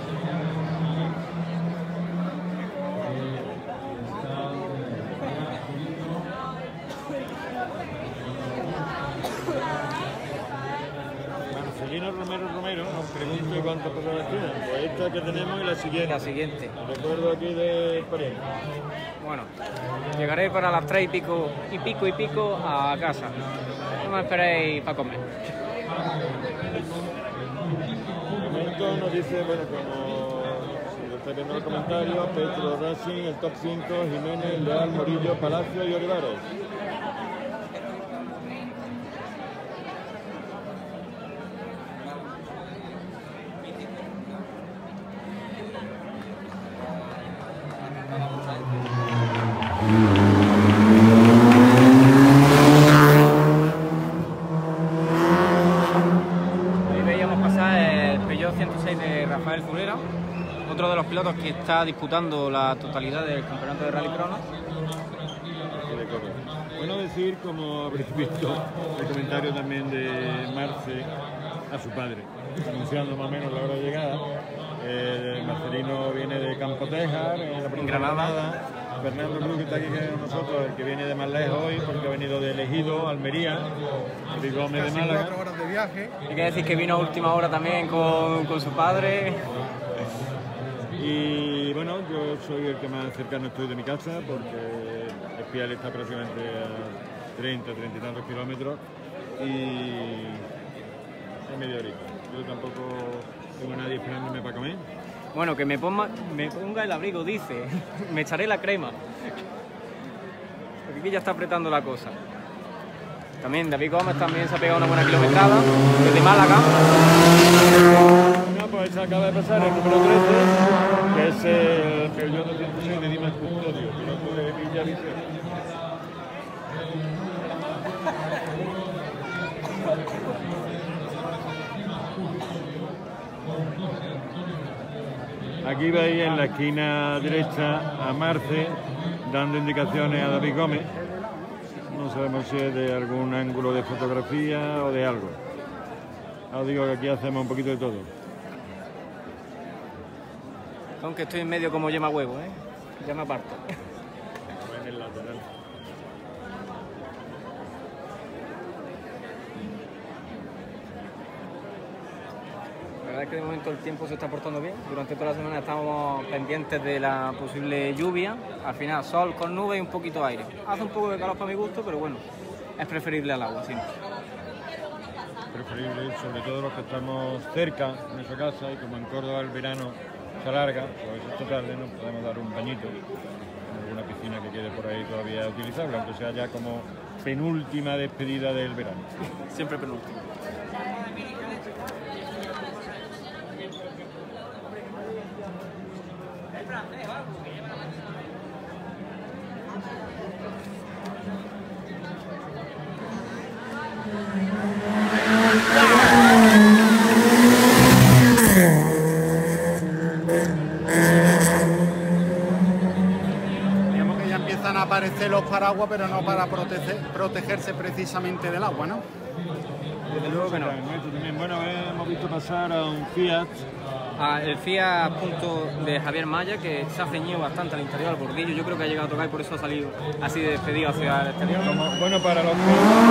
Marcelino Romero nos pregunta cuántas personas tienen. Pues esta que tenemos y la siguiente. La siguiente. Recuerdo aquí de París. Bueno, llegaré para las 3 y pico a casa. No me esperéis para comer. De momento nos dice, bueno, como si lo estáis viendo en los comentarios, Petro Racing, el top 5, Jiménez, Leal, Morillo, Palacio y Olivares. Rafael Fulera, otro de los pilotos que está disputando la totalidad del campeonato de rallycrono. Bueno, decir, como habréis visto, el comentario también de Marce a su padre, anunciando más o menos la hora de llegada. Marcelino viene de Campo Tejar, en Granada. Fernando Cruz, que está aquí con nosotros, el que viene de más lejos hoy, porque ha venido de Ejido, Almería, Luis Gómez de Málaga. 4 horas de viaje. Hay que decir que vino a última hora también con su padre. Y bueno, yo soy el que más cercano estoy de mi casa, porque Espiel está prácticamente 30 y tantos kilómetros y en media horita. Yo tampoco tengo a nadie esperándome para comer. Bueno, que me ponga el abrigo, dice. Me echaré la crema. Porque aquí ya está apretando la cosa. También David Gómez también se ha pegado una buena kilometrada desde Málaga. No, pues se acaba de pasar el número 13, que es el Peugeot 206 de Dimas Custodio, piloto de Villa Viciosa. Aquí veis en la esquina derecha a Marce dando indicaciones a David Gómez. No sabemos si es de algún ángulo de fotografía o de algo. Os digo que aquí hacemos un poquito de todo. Aunque estoy en medio como yema huevo, ¿eh? Ya me aparto. En el lateral. La verdad es que de momento el tiempo se está portando bien. Durante toda la semana estábamos pendientes de la posible lluvia. Al final sol con nubes y un poquito de aire. Hace un poco de calor para mi gusto, pero bueno, es preferible al agua, siempre. Preferible, sobre todo los que estamos cerca de nuestra casa, y como en Córdoba el verano se alarga, pues esta tarde nos podemos dar un bañito en alguna piscina que quede por ahí todavía utilizable, aunque sea ya como penúltima despedida del verano. Siempre penúltimo. Digamos que ya empiezan a aparecer los paraguas, pero no para protegerse precisamente del agua, ¿no? Desde luego que no. Bueno, hemos visto pasar a un Fiat. El Fiat punto de Javier Maya, que se ha ceñido bastante al interior del bordillo. Yo creo que ha llegado a tocar y por eso ha salido así de despedido hacia el exterior. Bueno, para los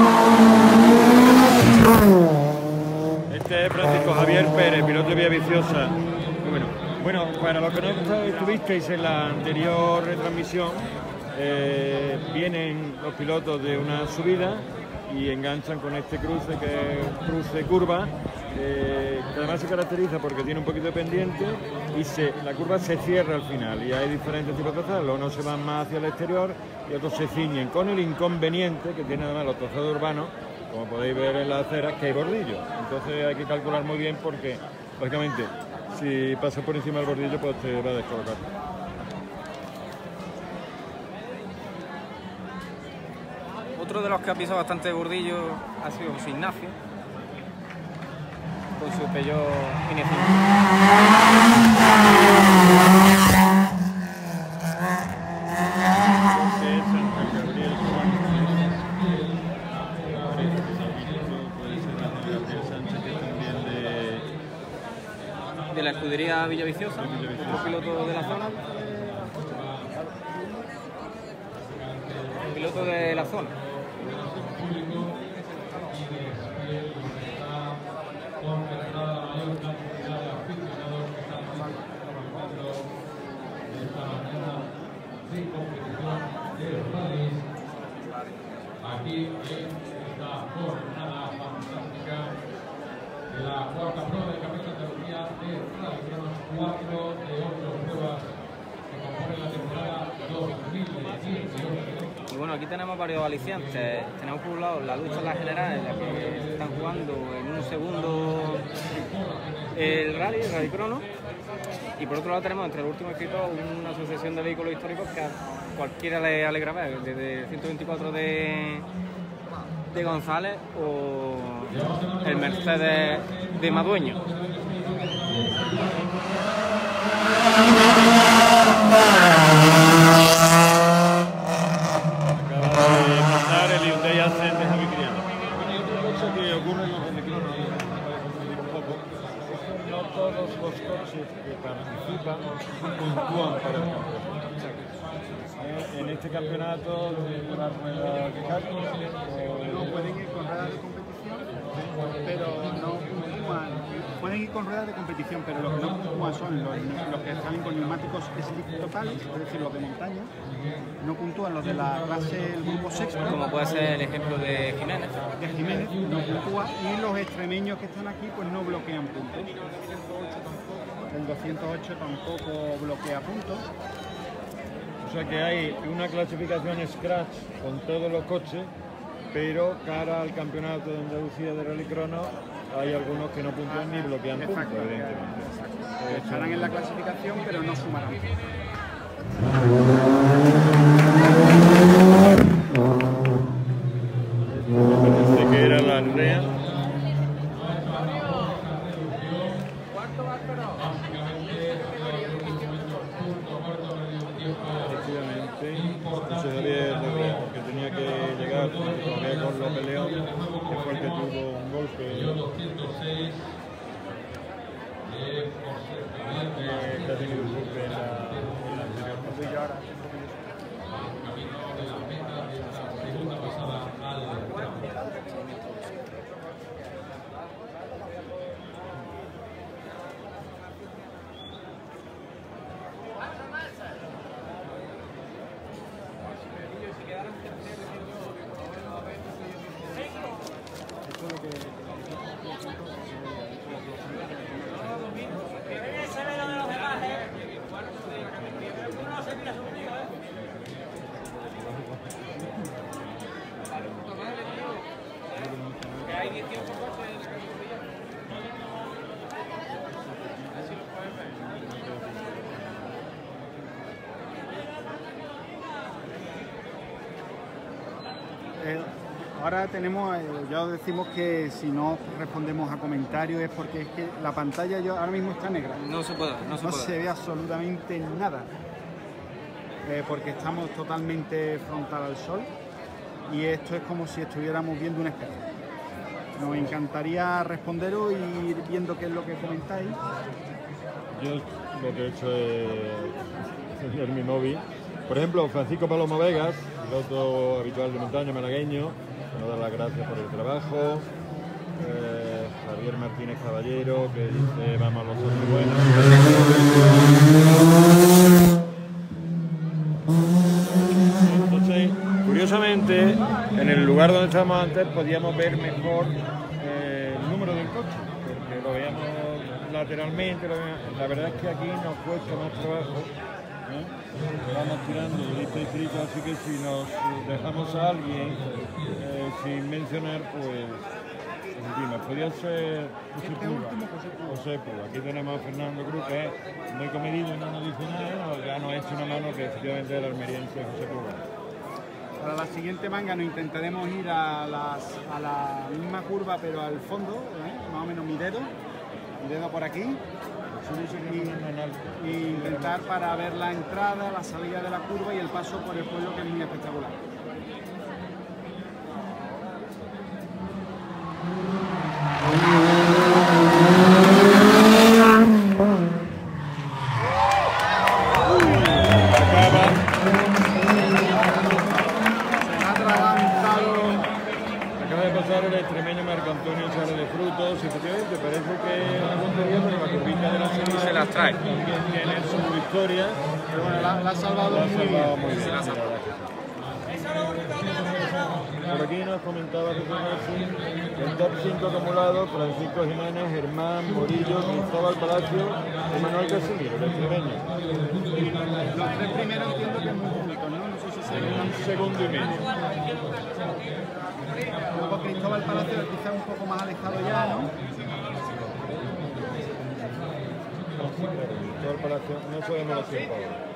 que... Este es Francisco Javier Pérez, piloto de Vía Viciosa. Bueno, para los que no estuvisteis en la anterior retransmisión, vienen los pilotos de una subida y enganchan con este cruce, que es cruce curva, que además se caracteriza porque tiene un poquito de pendiente y la curva se cierra al final, y hay diferentes tipos de trazados. Unos se van más hacia el exterior y otros se ciñen, con el inconveniente que tiene además los trazados urbanos, como podéis ver en las aceras, que hay bordillo. Entonces hay que calcular muy bien porque, lógicamente, si pasas por encima del bordillo, pues te va a descolocar. Otro de los que ha pisado bastante bordillo ha sido José Ignacio, con su Peugeot Mini 5. De la escudería Villa Viciosa, otro piloto de la zona. Piloto de la zona. Aquí en esta jornada fantástica de la cuarta prueba del Campeonato de Andalucía de Rally Cross, 4 de 8 pruebas que componen la temporada 2018. Y bueno, aquí tenemos varios alicientes. Tenemos por un lado la lucha en la general, en la que están jugando en un segundo el Rally Crono. Y por otro lado tenemos entre los últimos inscritos una asociación de vehículos históricos que a cualquiera le alegra ver, desde el 124 de González o el Mercedes de Madueño. Acaba de pasar el Hyundai Accent de Javi Criado. Bueno, y otra cosa que ocurre en los Rallycronos, y para confundir un poco, no todos los coches que participan puntúan para el campeonato. En este campeonato de la rueda de karting No pueden ir con ruedas de competición, pero no puntúan. Pueden ir con ruedas de competición, pero los que no puntúan son los que salen con neumáticos slick totales, es decir, los de montaña. No puntúan los de la clase del grupo sexto. Como puede ser el ejemplo de Jiménez. De Jiménez no puntúa, y los extremeños que están aquí pues no bloquean puntos. El 208 tampoco bloquea puntos. O sea que hay una clasificación scratch con todos los coches, pero cara al campeonato de Andalucía de Rallycrono hay algunos que no puntúan ni bloquean puntos, Exacto, evidentemente. exacto. Estarán en la clasificación, pero no sumarán. Me parece que era la aldea. José Javier Herrera, que tenía que llegar todavía con López León, que fue el que tuvo un golpe. Que ha tenido un golpe en la anterior. Ahora tenemos, ya os decimos que si no respondemos a comentarios es porque es que la pantalla ahora mismo está negra. No se puede, no se ve absolutamente nada. Porque estamos totalmente frontal al sol y esto es como si estuviéramos viendo un espejo. Nos encantaría responderos y ir viendo qué es lo que comentáis. Yo lo que he hecho es enseñar mi móvil. Por ejemplo, Francisco Palomo Vegas, piloto habitual de montaña malagueño, nos da las gracias por el trabajo. Javier Martínez Caballero, que dice vamos a los otros buenos. Entonces, curiosamente, en el lugar donde estábamos antes podíamos ver mejor el número del coche, porque lo veíamos lateralmente. La verdad es que aquí nos cuesta más trabajo. Vamos tirando de lista escrita, así que si nos dejamos a alguien sin mencionar, pues nos podría ser José Púa. Aquí tenemos a Fernando Cruz, que es muy comedido y no nos dice nada, ya nos ha hecho una mano que efectivamente es la almeriense José Púa. Para la siguiente manga nos intentaremos ir a la misma curva, pero al fondo, más o menos mi dedo por aquí. Y intentar para ver la entrada, la salida de la curva y el paso por el pueblo, que es muy espectacular. Acaba de pasar el extremeño Marco Antonio Sala de Frutos, y efectivamente parece que es una tontería, pero la curvita de la salida se las trae. También tiene su victoria. Pero bueno, la ha salvado muy bien. Por aquí nos comentaba el top 5 acumulado: Francisco Jiménez, Germán Morillo, Cristóbal Palacio y Manuel Casimiro, el extremeño. Los tres primeros entiendo que es muy bonito, ¿no? No sé si se ve. Un segundo y medio. Luego Cristóbal Palacio quizás un poco más alejado ya, ¿no? Cristóbal Palacio, no sabemos los tiempos ahora.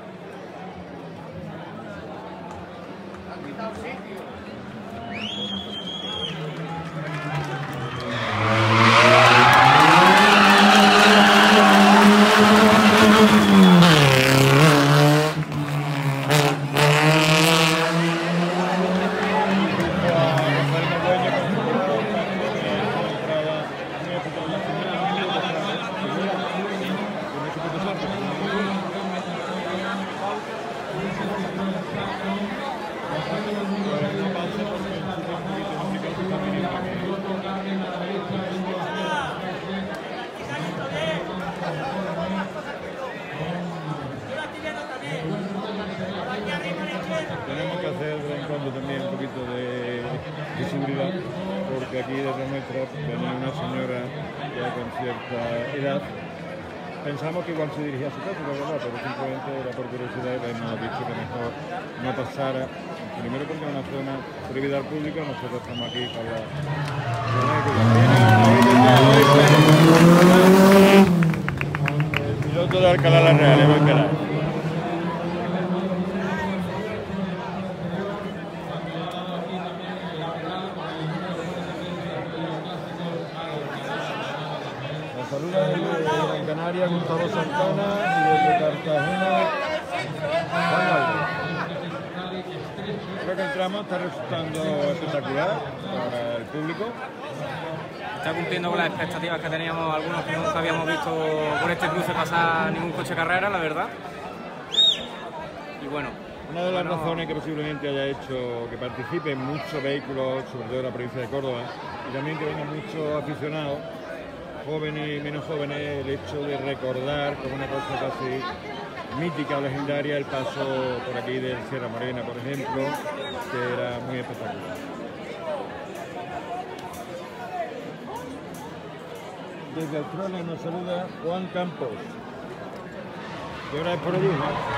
seguridad, porque aquí detrás nuestra venía una señora ya con cierta edad. Pensamos que igual se dirigía a su casa, la verdad, pero simplemente era por curiosidad y hemos dicho que mejor no pasara. Primero porque es una zona prohibida al público, nosotros estamos aquí con la... El piloto de Alcalá la Real, Evo Alcalá. La saluda de Gran Canaria, Gustavo Santana, y desde Cartagena, Juan Alves. Creo que el tramo está resultando espectacular para el público. Está cumpliendo con las expectativas que teníamos algunos que nunca habíamos visto por este cruce pasar ningún coche carrera, la verdad. Y bueno. Una de las razones que posiblemente haya hecho que participen muchos vehículos, sobre todo de la provincia de Córdoba, y también que vengan muchos aficionados, jóvenes y menos jóvenes, el hecho de recordar como una cosa casi mítica o legendaria el paso por aquí del Sierra Morena, por ejemplo, que era muy espectacular. Desde Australia nos saluda Juan Campos. ¿Qué hora es por allí?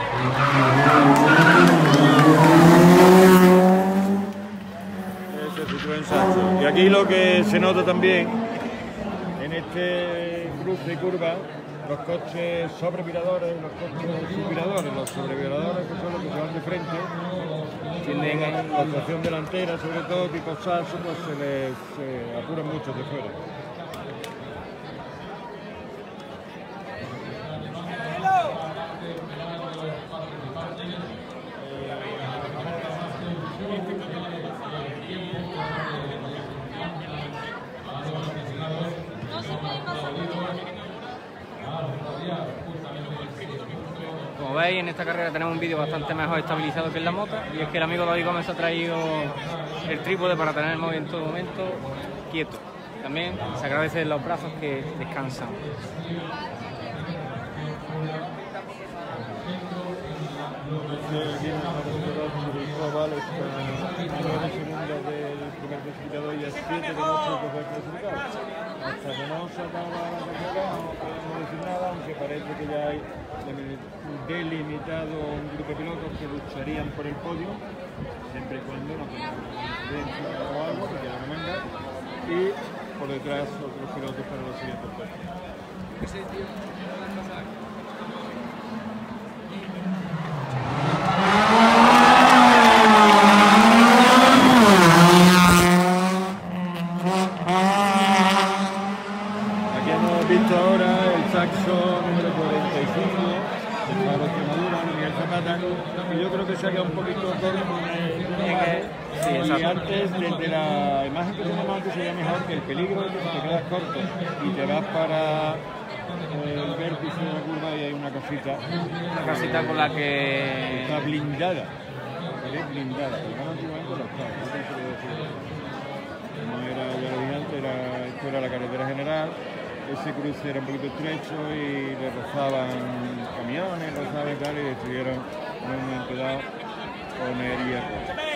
Ese es Citroën Saxo. Y aquí lo que se nota también en este cruce y curva, los coches sobreviradores y los coches subviradores. Los sobreviradores, que son los que se van de frente, tienen la tracción delantera, sobre todo tipo Saxo, pues se les apuran mucho de fuera. Como veis, en esta carrera tenemos un vídeo bastante mejor estabilizado que en la moto, y es que el amigo David Gómez ha traído el trípode para tener el móvil en todo momento quieto. También se agradecen los brazos que descansan. Del primer clasificado y a 7 de nuestro tercer clasificado. Hasta que no se acaba la carrera no podemos decir nada, aunque parece que ya hay delimitado un grupo de pilotos que lucharían por el podio, siempre y cuando no tengan incidencia o algo, que quieran una manga, y por detrás otros pilotos para los siguientes puestos. Visto ahora el Saxo número 45 de Pablo Extremadura, Miguel Zapata, que yo creo que se ha quedado un poquito corto y antes, desde la imagen que tenemos antes, sería mejor que el peligro es que si te quedas corto y te vas para el vértice de la curva y hay una casita. Una casita con la que... Está blindada, es blindada, pero no antiguamente lo está, no te quiero decir. No era, ya lo dije antes, esto era la carretera general. Ese cruce era un poquito estrecho y le rozaban camiones, rozaban y tal, y decidieron en un momento dado poner hierro.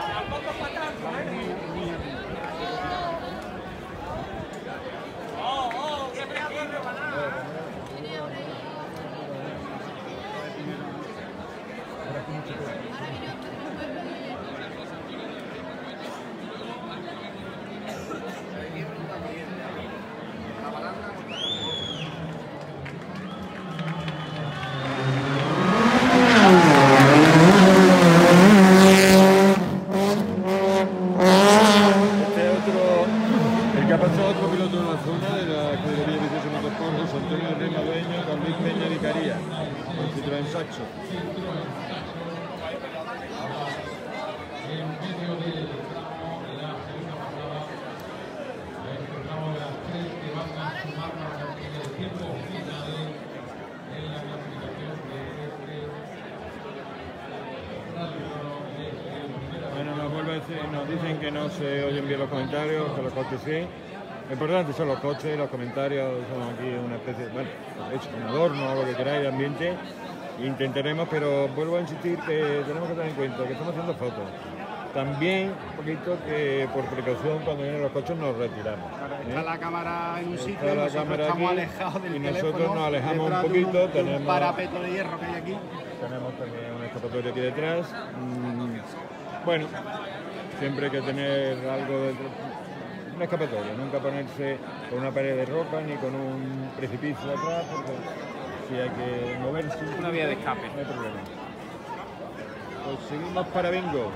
Nos dicen que no se oyen bien los comentarios, que los coches sí. Lo importante son los coches, los comentarios, son aquí una especie de, bueno, hecho un adorno o lo que queráis de ambiente. Intentaremos, pero vuelvo a insistir que tenemos que tener en cuenta que estamos haciendo fotos. también un poquito que por precaución cuando vienen los coches nos retiramos. Claro, está la cámara en un sitio, la nosotros cámara estamos aquí, alejados del y teléfono, nosotros nos alejamos un detrás de poquito, de un tenemos parapeto de hierro que hay aquí. Tenemos también un escapatorio aquí detrás. Bueno, siempre hay que tener algo dentro. Un escapatorio, nunca ponerse con una pared de roca ni con un precipicio atrás, porque si hay que moverse. Una vía de escape. No hay problema. Pues seguimos para bingo.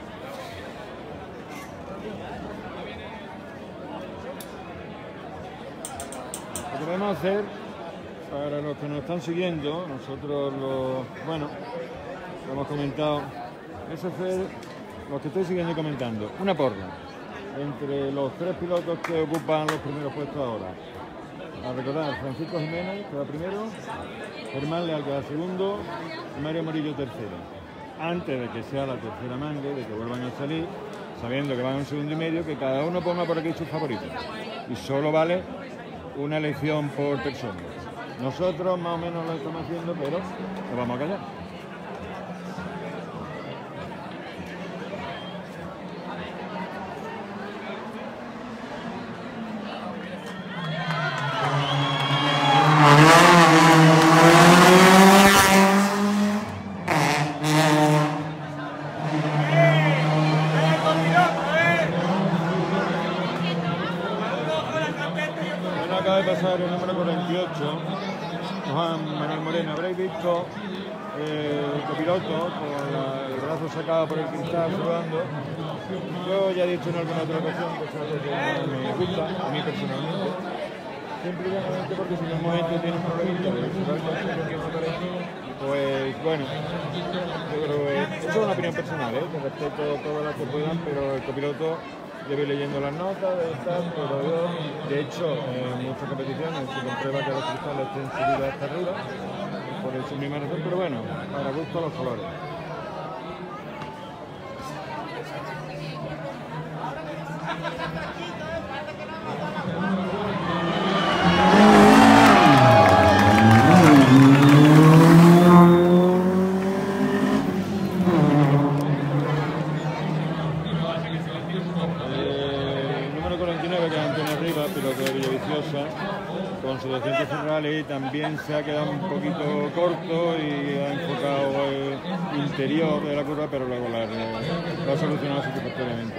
Lo que podemos hacer, para los que nos están siguiendo, nosotros lo hemos comentado, es hacer, los que estoy siguiendo y comentando, una porra entre los 3 pilotos que ocupan los primeros puestos ahora. A recordar, Francisco Jiménez, que va primero, Germán Leal, que va segundo, y Mario Morillo tercero. Antes de que sea la tercera manga, de que vuelvan a salir, sabiendo que van un segundo y medio, que cada uno ponga por aquí sus favoritos. Y solo vale una elección por persona. Nosotros más o menos lo estamos haciendo, pero nos vamos a callar. Acaba de pasar el número 48, Juan Manuel Moreno. Habréis visto el copiloto con el brazo sacado por el cristal sudando. Yo ya he dicho en alguna otra ocasión que es algo que me gusta, a mí personalmente. Simplemente porque si en un momento tiene un problemita de observar el coche que empieza por ahí, pues bueno, yo creo que eso es una opinión personal, que respeto todas las que puedan, pero el copiloto debe ir leyendo las notas, pero yo, de hecho, en muchas competiciones se comprueba que los cristales estén subidos hasta arriba, por eso misma razón, pero bueno, para gusto los colores. Con su 200 Ferrari también se ha quedado un poquito corto y ha enfocado el interior de la curva, pero luego lo ha solucionado satisfactoriamente.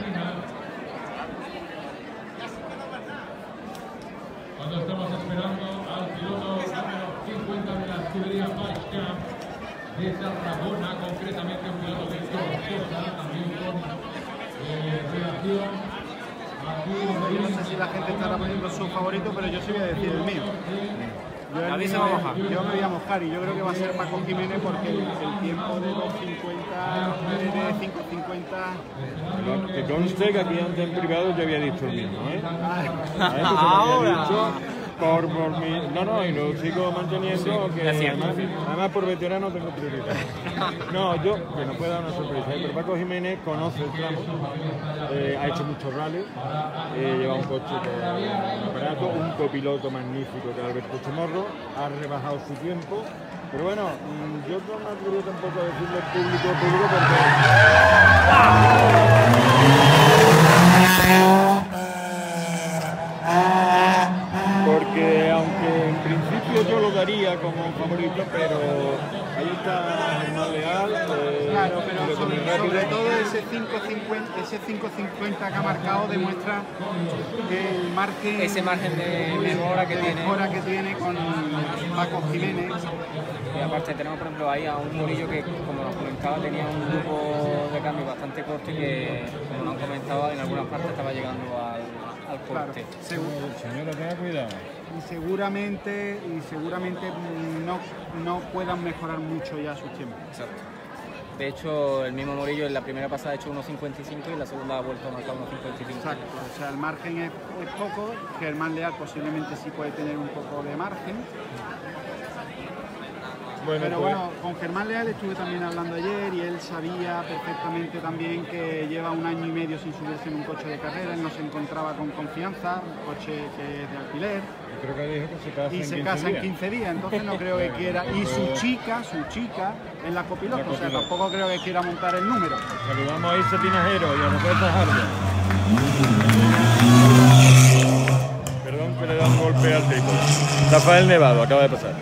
Cuando estamos esperando al piloto número 50 de la escudería Bikecamp de Tarragona, concretamente un piloto de Tortosa, también con relación. No sé si la gente estará poniendo su favorito, pero yo sí voy a decir el mío. A mí se va a mojar. Yo me voy a mojar y yo creo que va a ser Paco Jiménez porque el tiempo de 2.50, de 5.50... Que conste que aquí antes en privado yo había dicho el mismo, ¿eh? Ahora. Por mi... No, y lo sigo manteniendo, que además por veterano tengo prioridad. No, yo, que nos puede dar una sorpresa, pero Paco Jiménez conoce el tramo, ha hecho muchos rallies, lleva un coche que es un aparato, un copiloto magnífico que es Alberto Chamorro, ha rebajado su tiempo, pero bueno, yo no me atrevo tampoco a decirle público porque aunque en principio yo lo daría como favorito, pero ahí está Germán Leal. Claro, pero sobre todo ese 5.50 que ha marcado demuestra el margen, ese margen de mejora que tiene con Paco Jiménez. Y aparte tenemos por ejemplo ahí a un Murillo que, como nos comentaba, tenía un grupo de cambio bastante corto y que, como nos han comentado, en algunas partes estaba llegando al corte. Claro, Señora, tenga cuidado. y seguramente no puedan mejorar mucho ya sus tiempos. Exacto. De hecho, el mismo Murillo en la primera pasada ha hecho 1.55 y en la segunda ha vuelto a marcar 1.55. Exacto, o sea, el margen es poco. Germán Leal posiblemente sí puede tener un poco de margen. Bueno, pero pues- bueno, con Germán Leal estuve también hablando ayer y él sabía perfectamente también que lleva 1 año y medio sin subirse en un coche de carrera, él no se encontraba con confianza, un coche que es de alquiler. Creo que dijo que se casa Y en se 15 casa en días. 15 días, entonces no creo que quiera. Y su chica es la copiloto, La o sea, copiloto. tampoco creo que quiera montar el número. Saludamos a Irse Tinajero y a Roberto Jardia. Perdón que le da un golpe al trípode. Rafael Nevado acaba de pasar.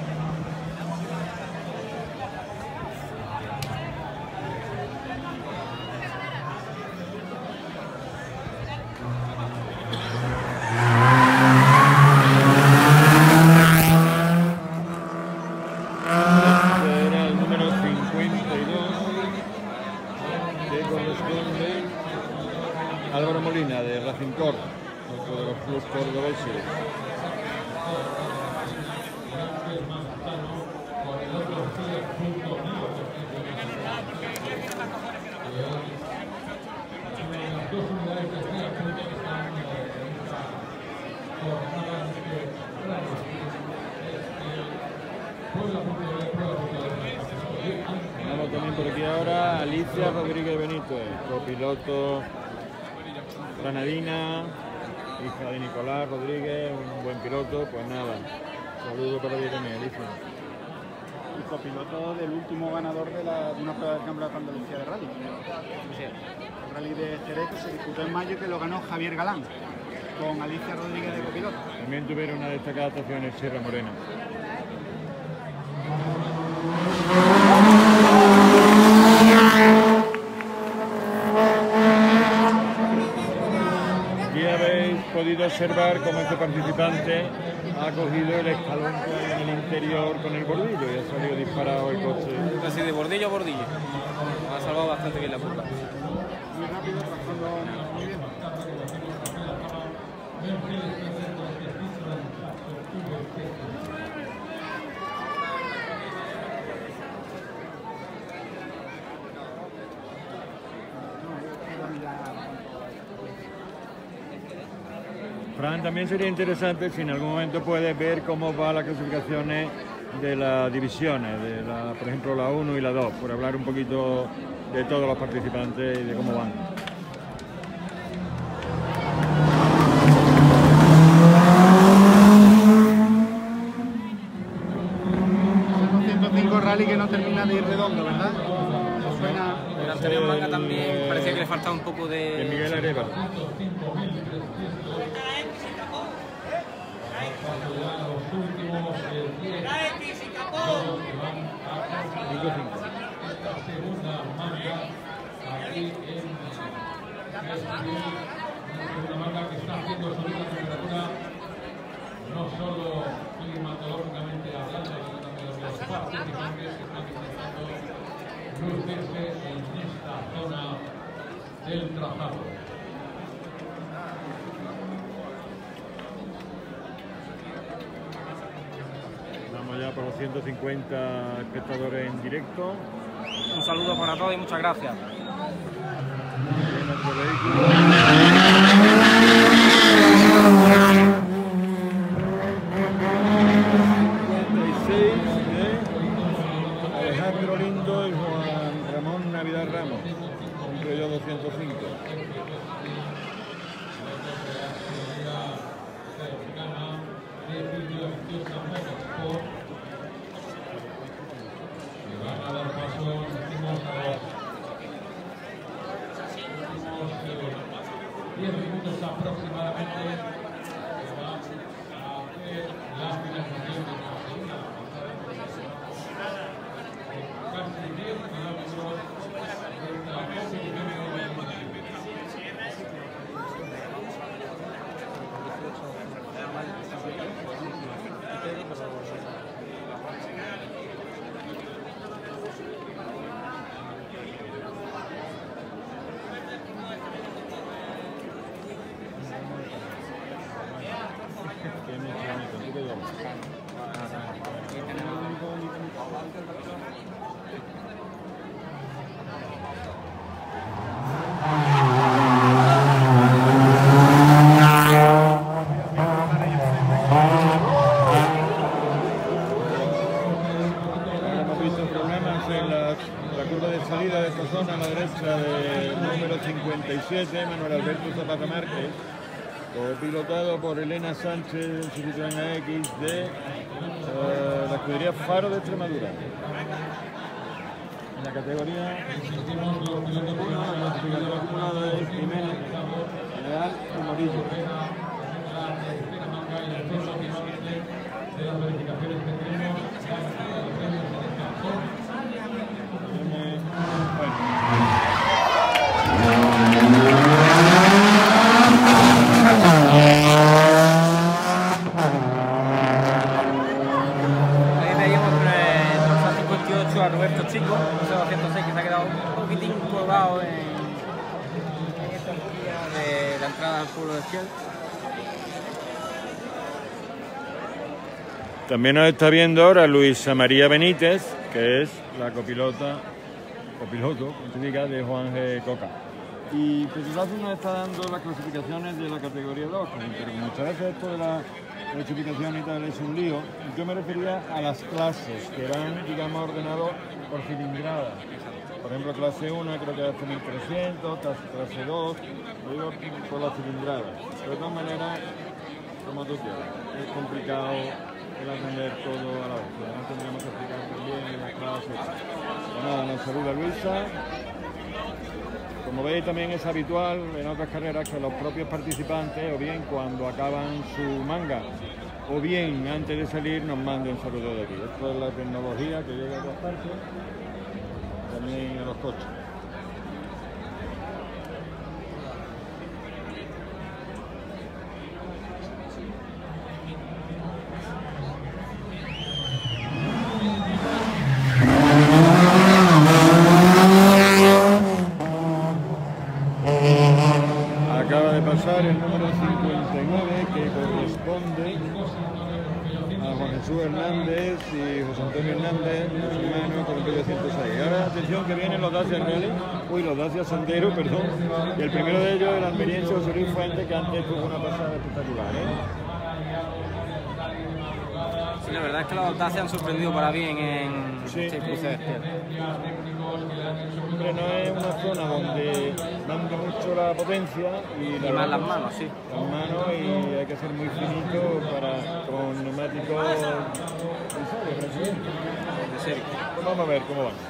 Este era el número 52 que corresponde a Álvaro Molina de Racing Corp, otro de los clubes cordobeses. Tenemos también por aquí ahora Alicia Rodríguez Benítez, copiloto granadina, hija de Nicolás Rodríguez, un buen piloto. Pues nada, saludo para ti también, Alicia. Y copiloto del último ganador de una prueba del Campeonato de Andalucía de rally. El rally de Jerez que se disputó en mayo, que lo ganó Javier Galán, con Alicia Rodríguez de copiloto. También tuvieron una destacada actuación en Sierra Morena. Y habéis podido observar cómo este participante ha cogido el escalón que hay en el interior con el bordillo y ha salido disparado el coche. Casi de bordillo a bordillo. Ha salvado bastante bien la curva. Muy rápido, pasando muy bien. Fran, también sería interesante si en algún momento puedes ver cómo van las clasificaciones de las divisiones, por ejemplo la 1 y la 2, por hablar un poquito de todos los participantes y de cómo van. 105 rally que no termina de ir redondo, ¿verdad? Suena. El anterior manga también parecía que le faltaba un poco De de... Miguel Arevalo. Una marca que está haciendo subir la temperatura no solo climatológicamente hablando, sino también los participantes que están intentando lucirse en esta zona del trazado. Vamos ya por los 150 espectadores en directo. Un saludo para todos y muchas gracias. En nuestro vehículo. 56 de Alejandro Lindo y Juan Ramón Navidad Ramos, un Peugeot 205. Van a dar paso a los últimos 10 minutos aproximadamente, que va a hacer la finalización de la segunda pasada de casi 10 kilómetros de esta competición de la curva de salida de esta zona a la derecha del número 57, Manuel Alberto Zapata Márquez, pilotado por Elena Sánchez en su Citroën AX de la escudería Faro de Extremadura. En la categoría acumulada es Jiménez, Real y Morillo. De las verificaciones que tenemos, ahí veíamos el dorsal 58 a Roberto Chico, dorsal 206, que se ha quedado un poquitín colgado en esta horquilla de la entrada al pueblo de Ciel. También nos está viendo ahora Luisa María Benítez, que es la copiloto científica de Juan G. Coca. Y Petrolazzi nos está dando las clasificaciones de la categoría 2, pero muchas veces esto de la clasificación y tal es un lío. Yo me refería a las clases, que van, digamos, ordenados por cilindrada. Por ejemplo, clase 1 creo que es 1300, clase 2, lo digo por las cilindradas. Pero de todas maneras, como tú quieras, es complicado el atender todo a la vez. Además tendríamos que explicar también las clases. Bueno, nos saluda Luisa. Como veis, también es habitual en otras carreras que los propios participantes, o bien cuando acaban su manga, o bien antes de salir, nos manden saludos de aquí. Esto es la tecnología que llega a todas partes, también a los coches. El número 59 que corresponde a Juan Jesús Hernández y José Antonio Hernández, hermano, con el Peugeot 106. Ahora atención que vienen los Dacia Rally, los Dacia Sandero, perdón, y el primero de ellos el almeriense José Luis Fuentes, que antes tuvo una pasada espectacular. Sí, la verdad es que los Dacia han sorprendido para bien en este cruce de Ciel. Hombre, no es una zona donde manda mucho la potencia y más las manos, sí. Las manos, y hay que ser muy finito con neumáticos de serie. Pues vamos a ver cómo van.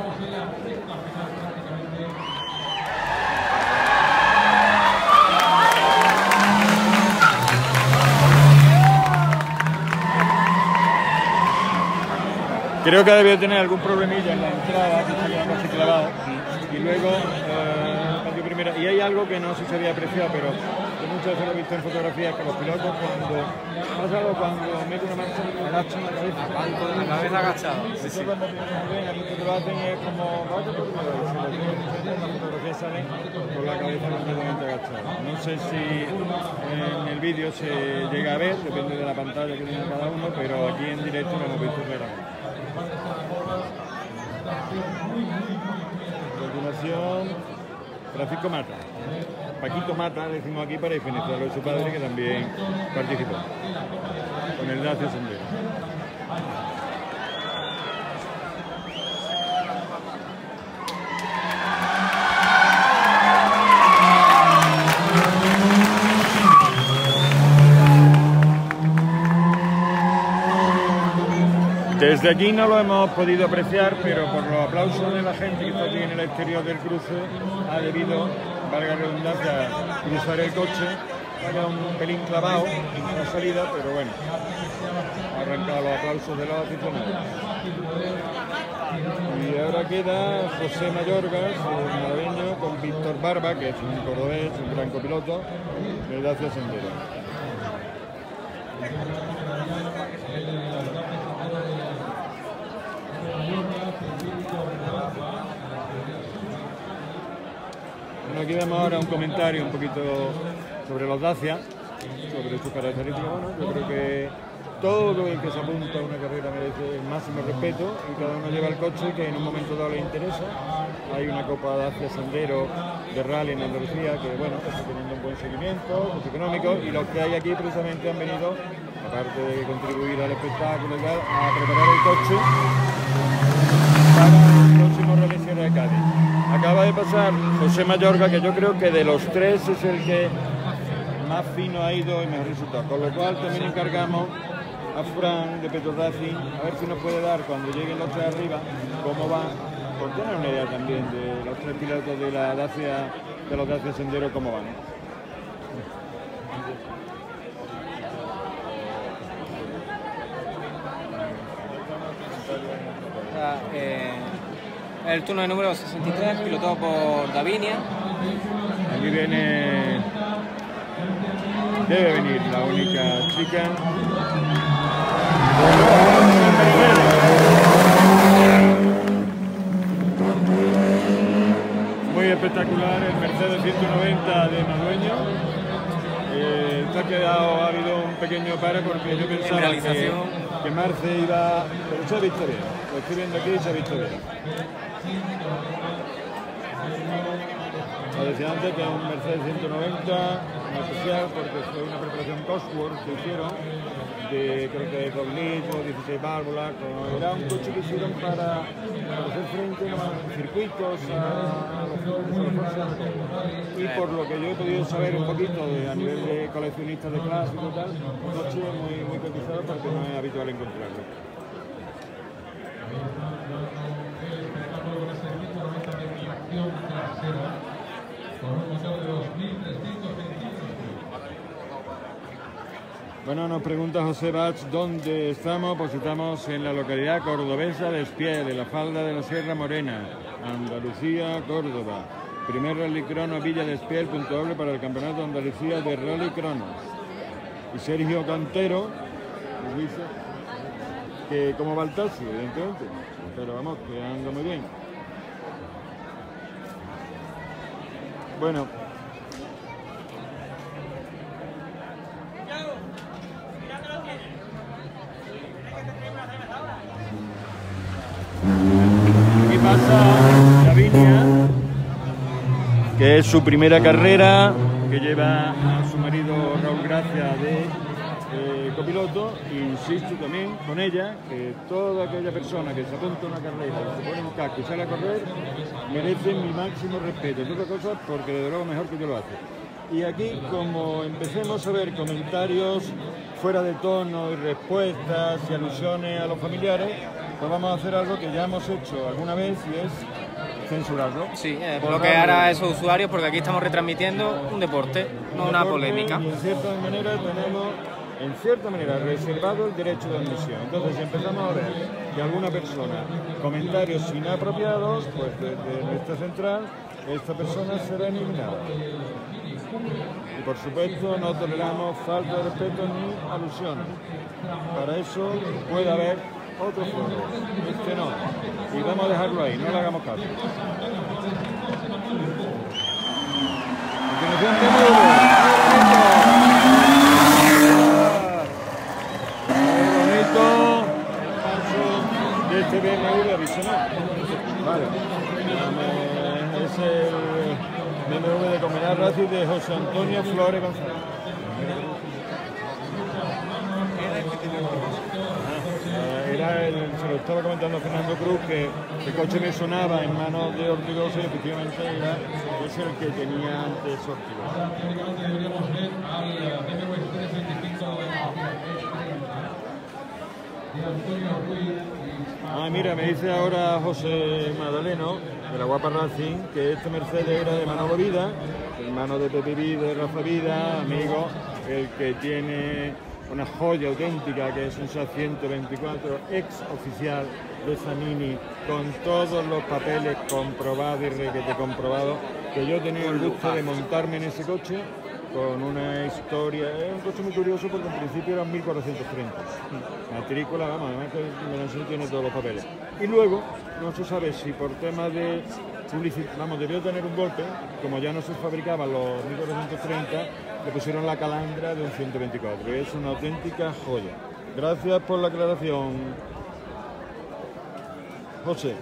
Creo que debió tener algún problemilla en la entrada, que salía casi clavado, y luego partió primera. Y hay algo que no sé si se había apreciado, pero que muchas veces lo he visto en fotografías, que los pilotos cuando meten una marcha agachan la cabeza. La cabeza agachada. Sí, sí. Cuando ven aquí que lo hacen es como vaya por primero, y si lo tienen en la fotografía salen con la cabeza completamente agachada. No sé si en el vídeo se llega a ver, depende de la pantalla que tenga cada uno, pero aquí en directo lo hemos visto claramente. A continuación, Francisco Mata. Paquito Mata, decimos aquí, para diferenciarlo de su padre, que también participó con el Dacia Sandero. Desde aquí no lo hemos podido apreciar, pero por los aplausos de la gente que está aquí en el exterior del cruce, ha debido, valga la redundancia, cruzar el coche. Ha quedado un pelín clavado en la salida, pero bueno, ha arrancado los aplausos de los aficionados. Y ahora queda José Mayorgas, el malagueño, con Víctor Barba, que es un cordobés, un gran copiloto, de Dacia Sandero. Bueno, aquí vemos ahora un comentario un poquito sobre los Dacia, sobre sus características. Bueno, yo creo que todo el que se apunta a una carrera merece el máximo respeto, y cada uno lleva el coche que en un momento dado le interesa. Hay una Copa Dacia Sandero de Rally en Andalucía que, bueno, está teniendo un buen seguimiento económico, y los que hay aquí precisamente han venido, aparte de contribuir al espectáculo y tal, a preparar el coche para el próximo pasar José Mayorga, que yo creo que de los tres es el que más fino ha ido y mejor resultado. Con lo cual también encargamos a Fran de Petro Racing a ver si nos puede dar cuando lleguen los tres arriba cómo va, por tener una idea también de los tres pilotos de la Dacia, de los Dacia Sendero, cómo van. El turno de número 63, pilotado por Davinia. Aquí viene, debe venir la única chica. Muy espectacular el Mercedes 190 de Madueño. Ha habido un pequeño paro porque yo pensaba que Marce iba, pero se ha visto bien. Lo estoy viendo aquí y se ha visto bien. Lo decía antes que es un Mercedes 190 muy especial porque fue una preparación Cosworth que hicieron de, creo que de 2 litros, 16 válvulas. Era un coche que hicieron para hacer frente a circuitos, a los fuerzas. Y por lo que yo he podido saber un poquito a nivel de coleccionistas de clásicos y tal, un coche muy cotizado porque no es habitual encontrarlo. Bueno, nos pregunta José Bach dónde estamos. Pues estamos en la localidad cordobesa de Espiel, en la falda de la Sierra Morena, Andalucía, Córdoba. Primer Rally Crono Villa de Espiel, punto doble para el Campeonato de Andalucía de Rally Cronos. Y Sergio Cantero nos dice que como va el taxi, evidentemente, pero vamos, que anda muy bien. Bueno. Aquí pasa Davinia, que es su primera carrera, que lleva a su marido Raúl Gracia de copiloto. Insisto también con ella que toda aquella persona que se apunta a una carrera, se pone un casco y sale a correr, merece mi máximo respeto, entre otras cosas porque de luego mejor que yo lo hace. Y aquí, como empecemos a ver comentarios fuera de tono y respuestas y alusiones a los familiares, pues vamos a hacer algo que ya hemos hecho alguna vez y es censurarlo. Sí, bloquear a esos usuarios porque aquí estamos retransmitiendo un deporte, no una polémica. Y en cierta manera tenemos, reservado el derecho de admisión. Entonces, si empezamos a ver que alguna persona comentarios inapropiados, pues desde nuestra central, esta persona será eliminada. Y por supuesto no toleramos falta de respeto ni alusiones. Para eso puede haber otro foro, este no. Y vamos a dejarlo ahí, no le hagamos caso. Bonito el paso de este BMW avisionado. Vale. Es el BMW de Comunidad Racing de José Antonio Flores González. Se lo estaba comentando a Fernando Cruz que el coche me sonaba en manos de Ortigosa y efectivamente es el que tenía antes Ortigosa. Mira, me dice ahora José Madaleno de la Guapa Racing que este Mercedes era de Manolo Vida, hermano de Pepe Vida, de Rafa Vida, amigo, el que tiene una joya auténtica que es un SEAT 124 ex oficial de Zanini con todos los papeles comprobados y requete comprobados, que yo tenía el gusto de montarme en ese coche con una historia. Es un coche muy curioso porque en principio eran 1430. Matrícula, vamos, además que Melanchón tiene todos los papeles. Y luego, no se sabe si por temas de publicidad, vamos, debió tener un golpe, como ya no se fabricaban los 1430, le pusieron la calandra de un 124. Y es una auténtica joya. Gracias por la aclaración, José.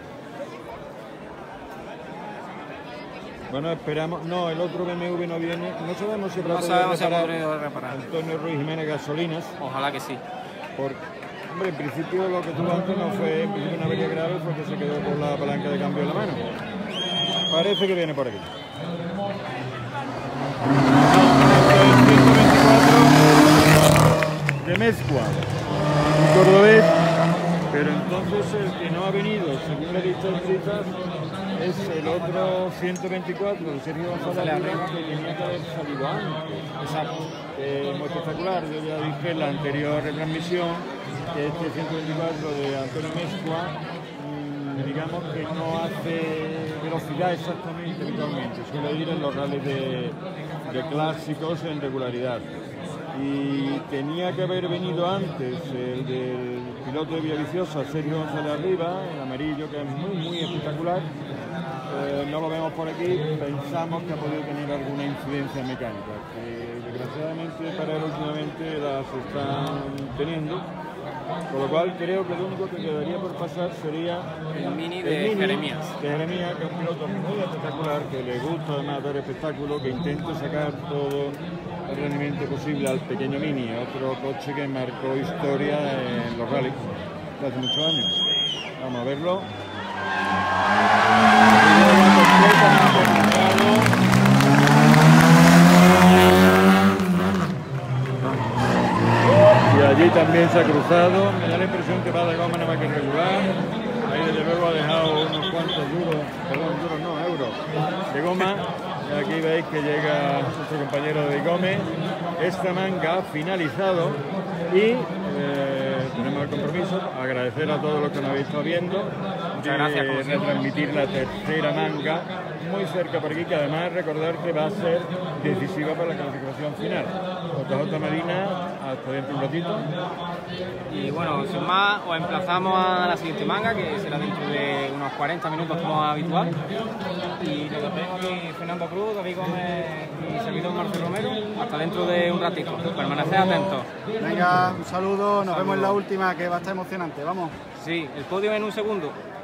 Bueno, esperamos. No, el otro BMW no viene. No sabemos si habrá podido reparar Antonio Ruiz Jiménez Gasolinas. Ojalá que sí. Hombre, en principio lo que tuvo antes no fue en principio una avería grave, fue que se quedó con la palanca de cambio en la mano. Parece que viene por aquí. De Mezcua, un cordobés, pero entonces el que no ha venido, según la lista escrita, es el otro 124 de Sergio González Arriba, que tenía que haber salido antes. Exacto. Muy espectacular, yo ya dije en la anterior retransmisión que este 124 de Antonio Mezcua, digamos que no hace velocidad exactamente habitualmente, suele ir en los rallies de clásicos en regularidad. Y tenía que haber venido antes el del piloto de Villaviciosa, Sergio González Arriba, el amarillo, que es muy espectacular. No lo vemos por aquí, pensamos que ha podido tener alguna incidencia mecánica, que desgraciadamente para él últimamente las están teniendo. Con lo cual creo que lo único que quedaría por pasar sería el Mini de Jeremías. De Jeremías, que es un piloto muy espectacular, que le gusta además dar espectáculo, que intenta sacar todo el rendimiento posible al pequeño Mini, otro coche que marcó historia en los rallies de hace muchos años. Vamos a verlo. Y allí también se ha cruzado, me da la impresión que va de goma nada más que regular. Ahí desde luego ha dejado unos cuantos euros de goma. Y aquí veis que llega nuestro compañero de Gómez. Esta manga ha finalizado y tenemos el compromiso, agradecer a todos los que nos habéis estado viendo, de retransmitir la tercera manga muy cerca por aquí, que además recordar que va a ser decisiva para la clasificación final. JJ Medina, hasta dentro de un ratito. Y bueno, sin más, os emplazamos a la siguiente manga, que será dentro de unos 40 minutos como habitual. Y nos vemos aquí Fernando Cruz, David Gómez y servidor Marcelo Romero. Hasta dentro de un ratito. Permaneced atentos. Venga, un saludo, nos vemos en la última, que va a estar emocionante. Vamos. Sí, el podio en un segundo.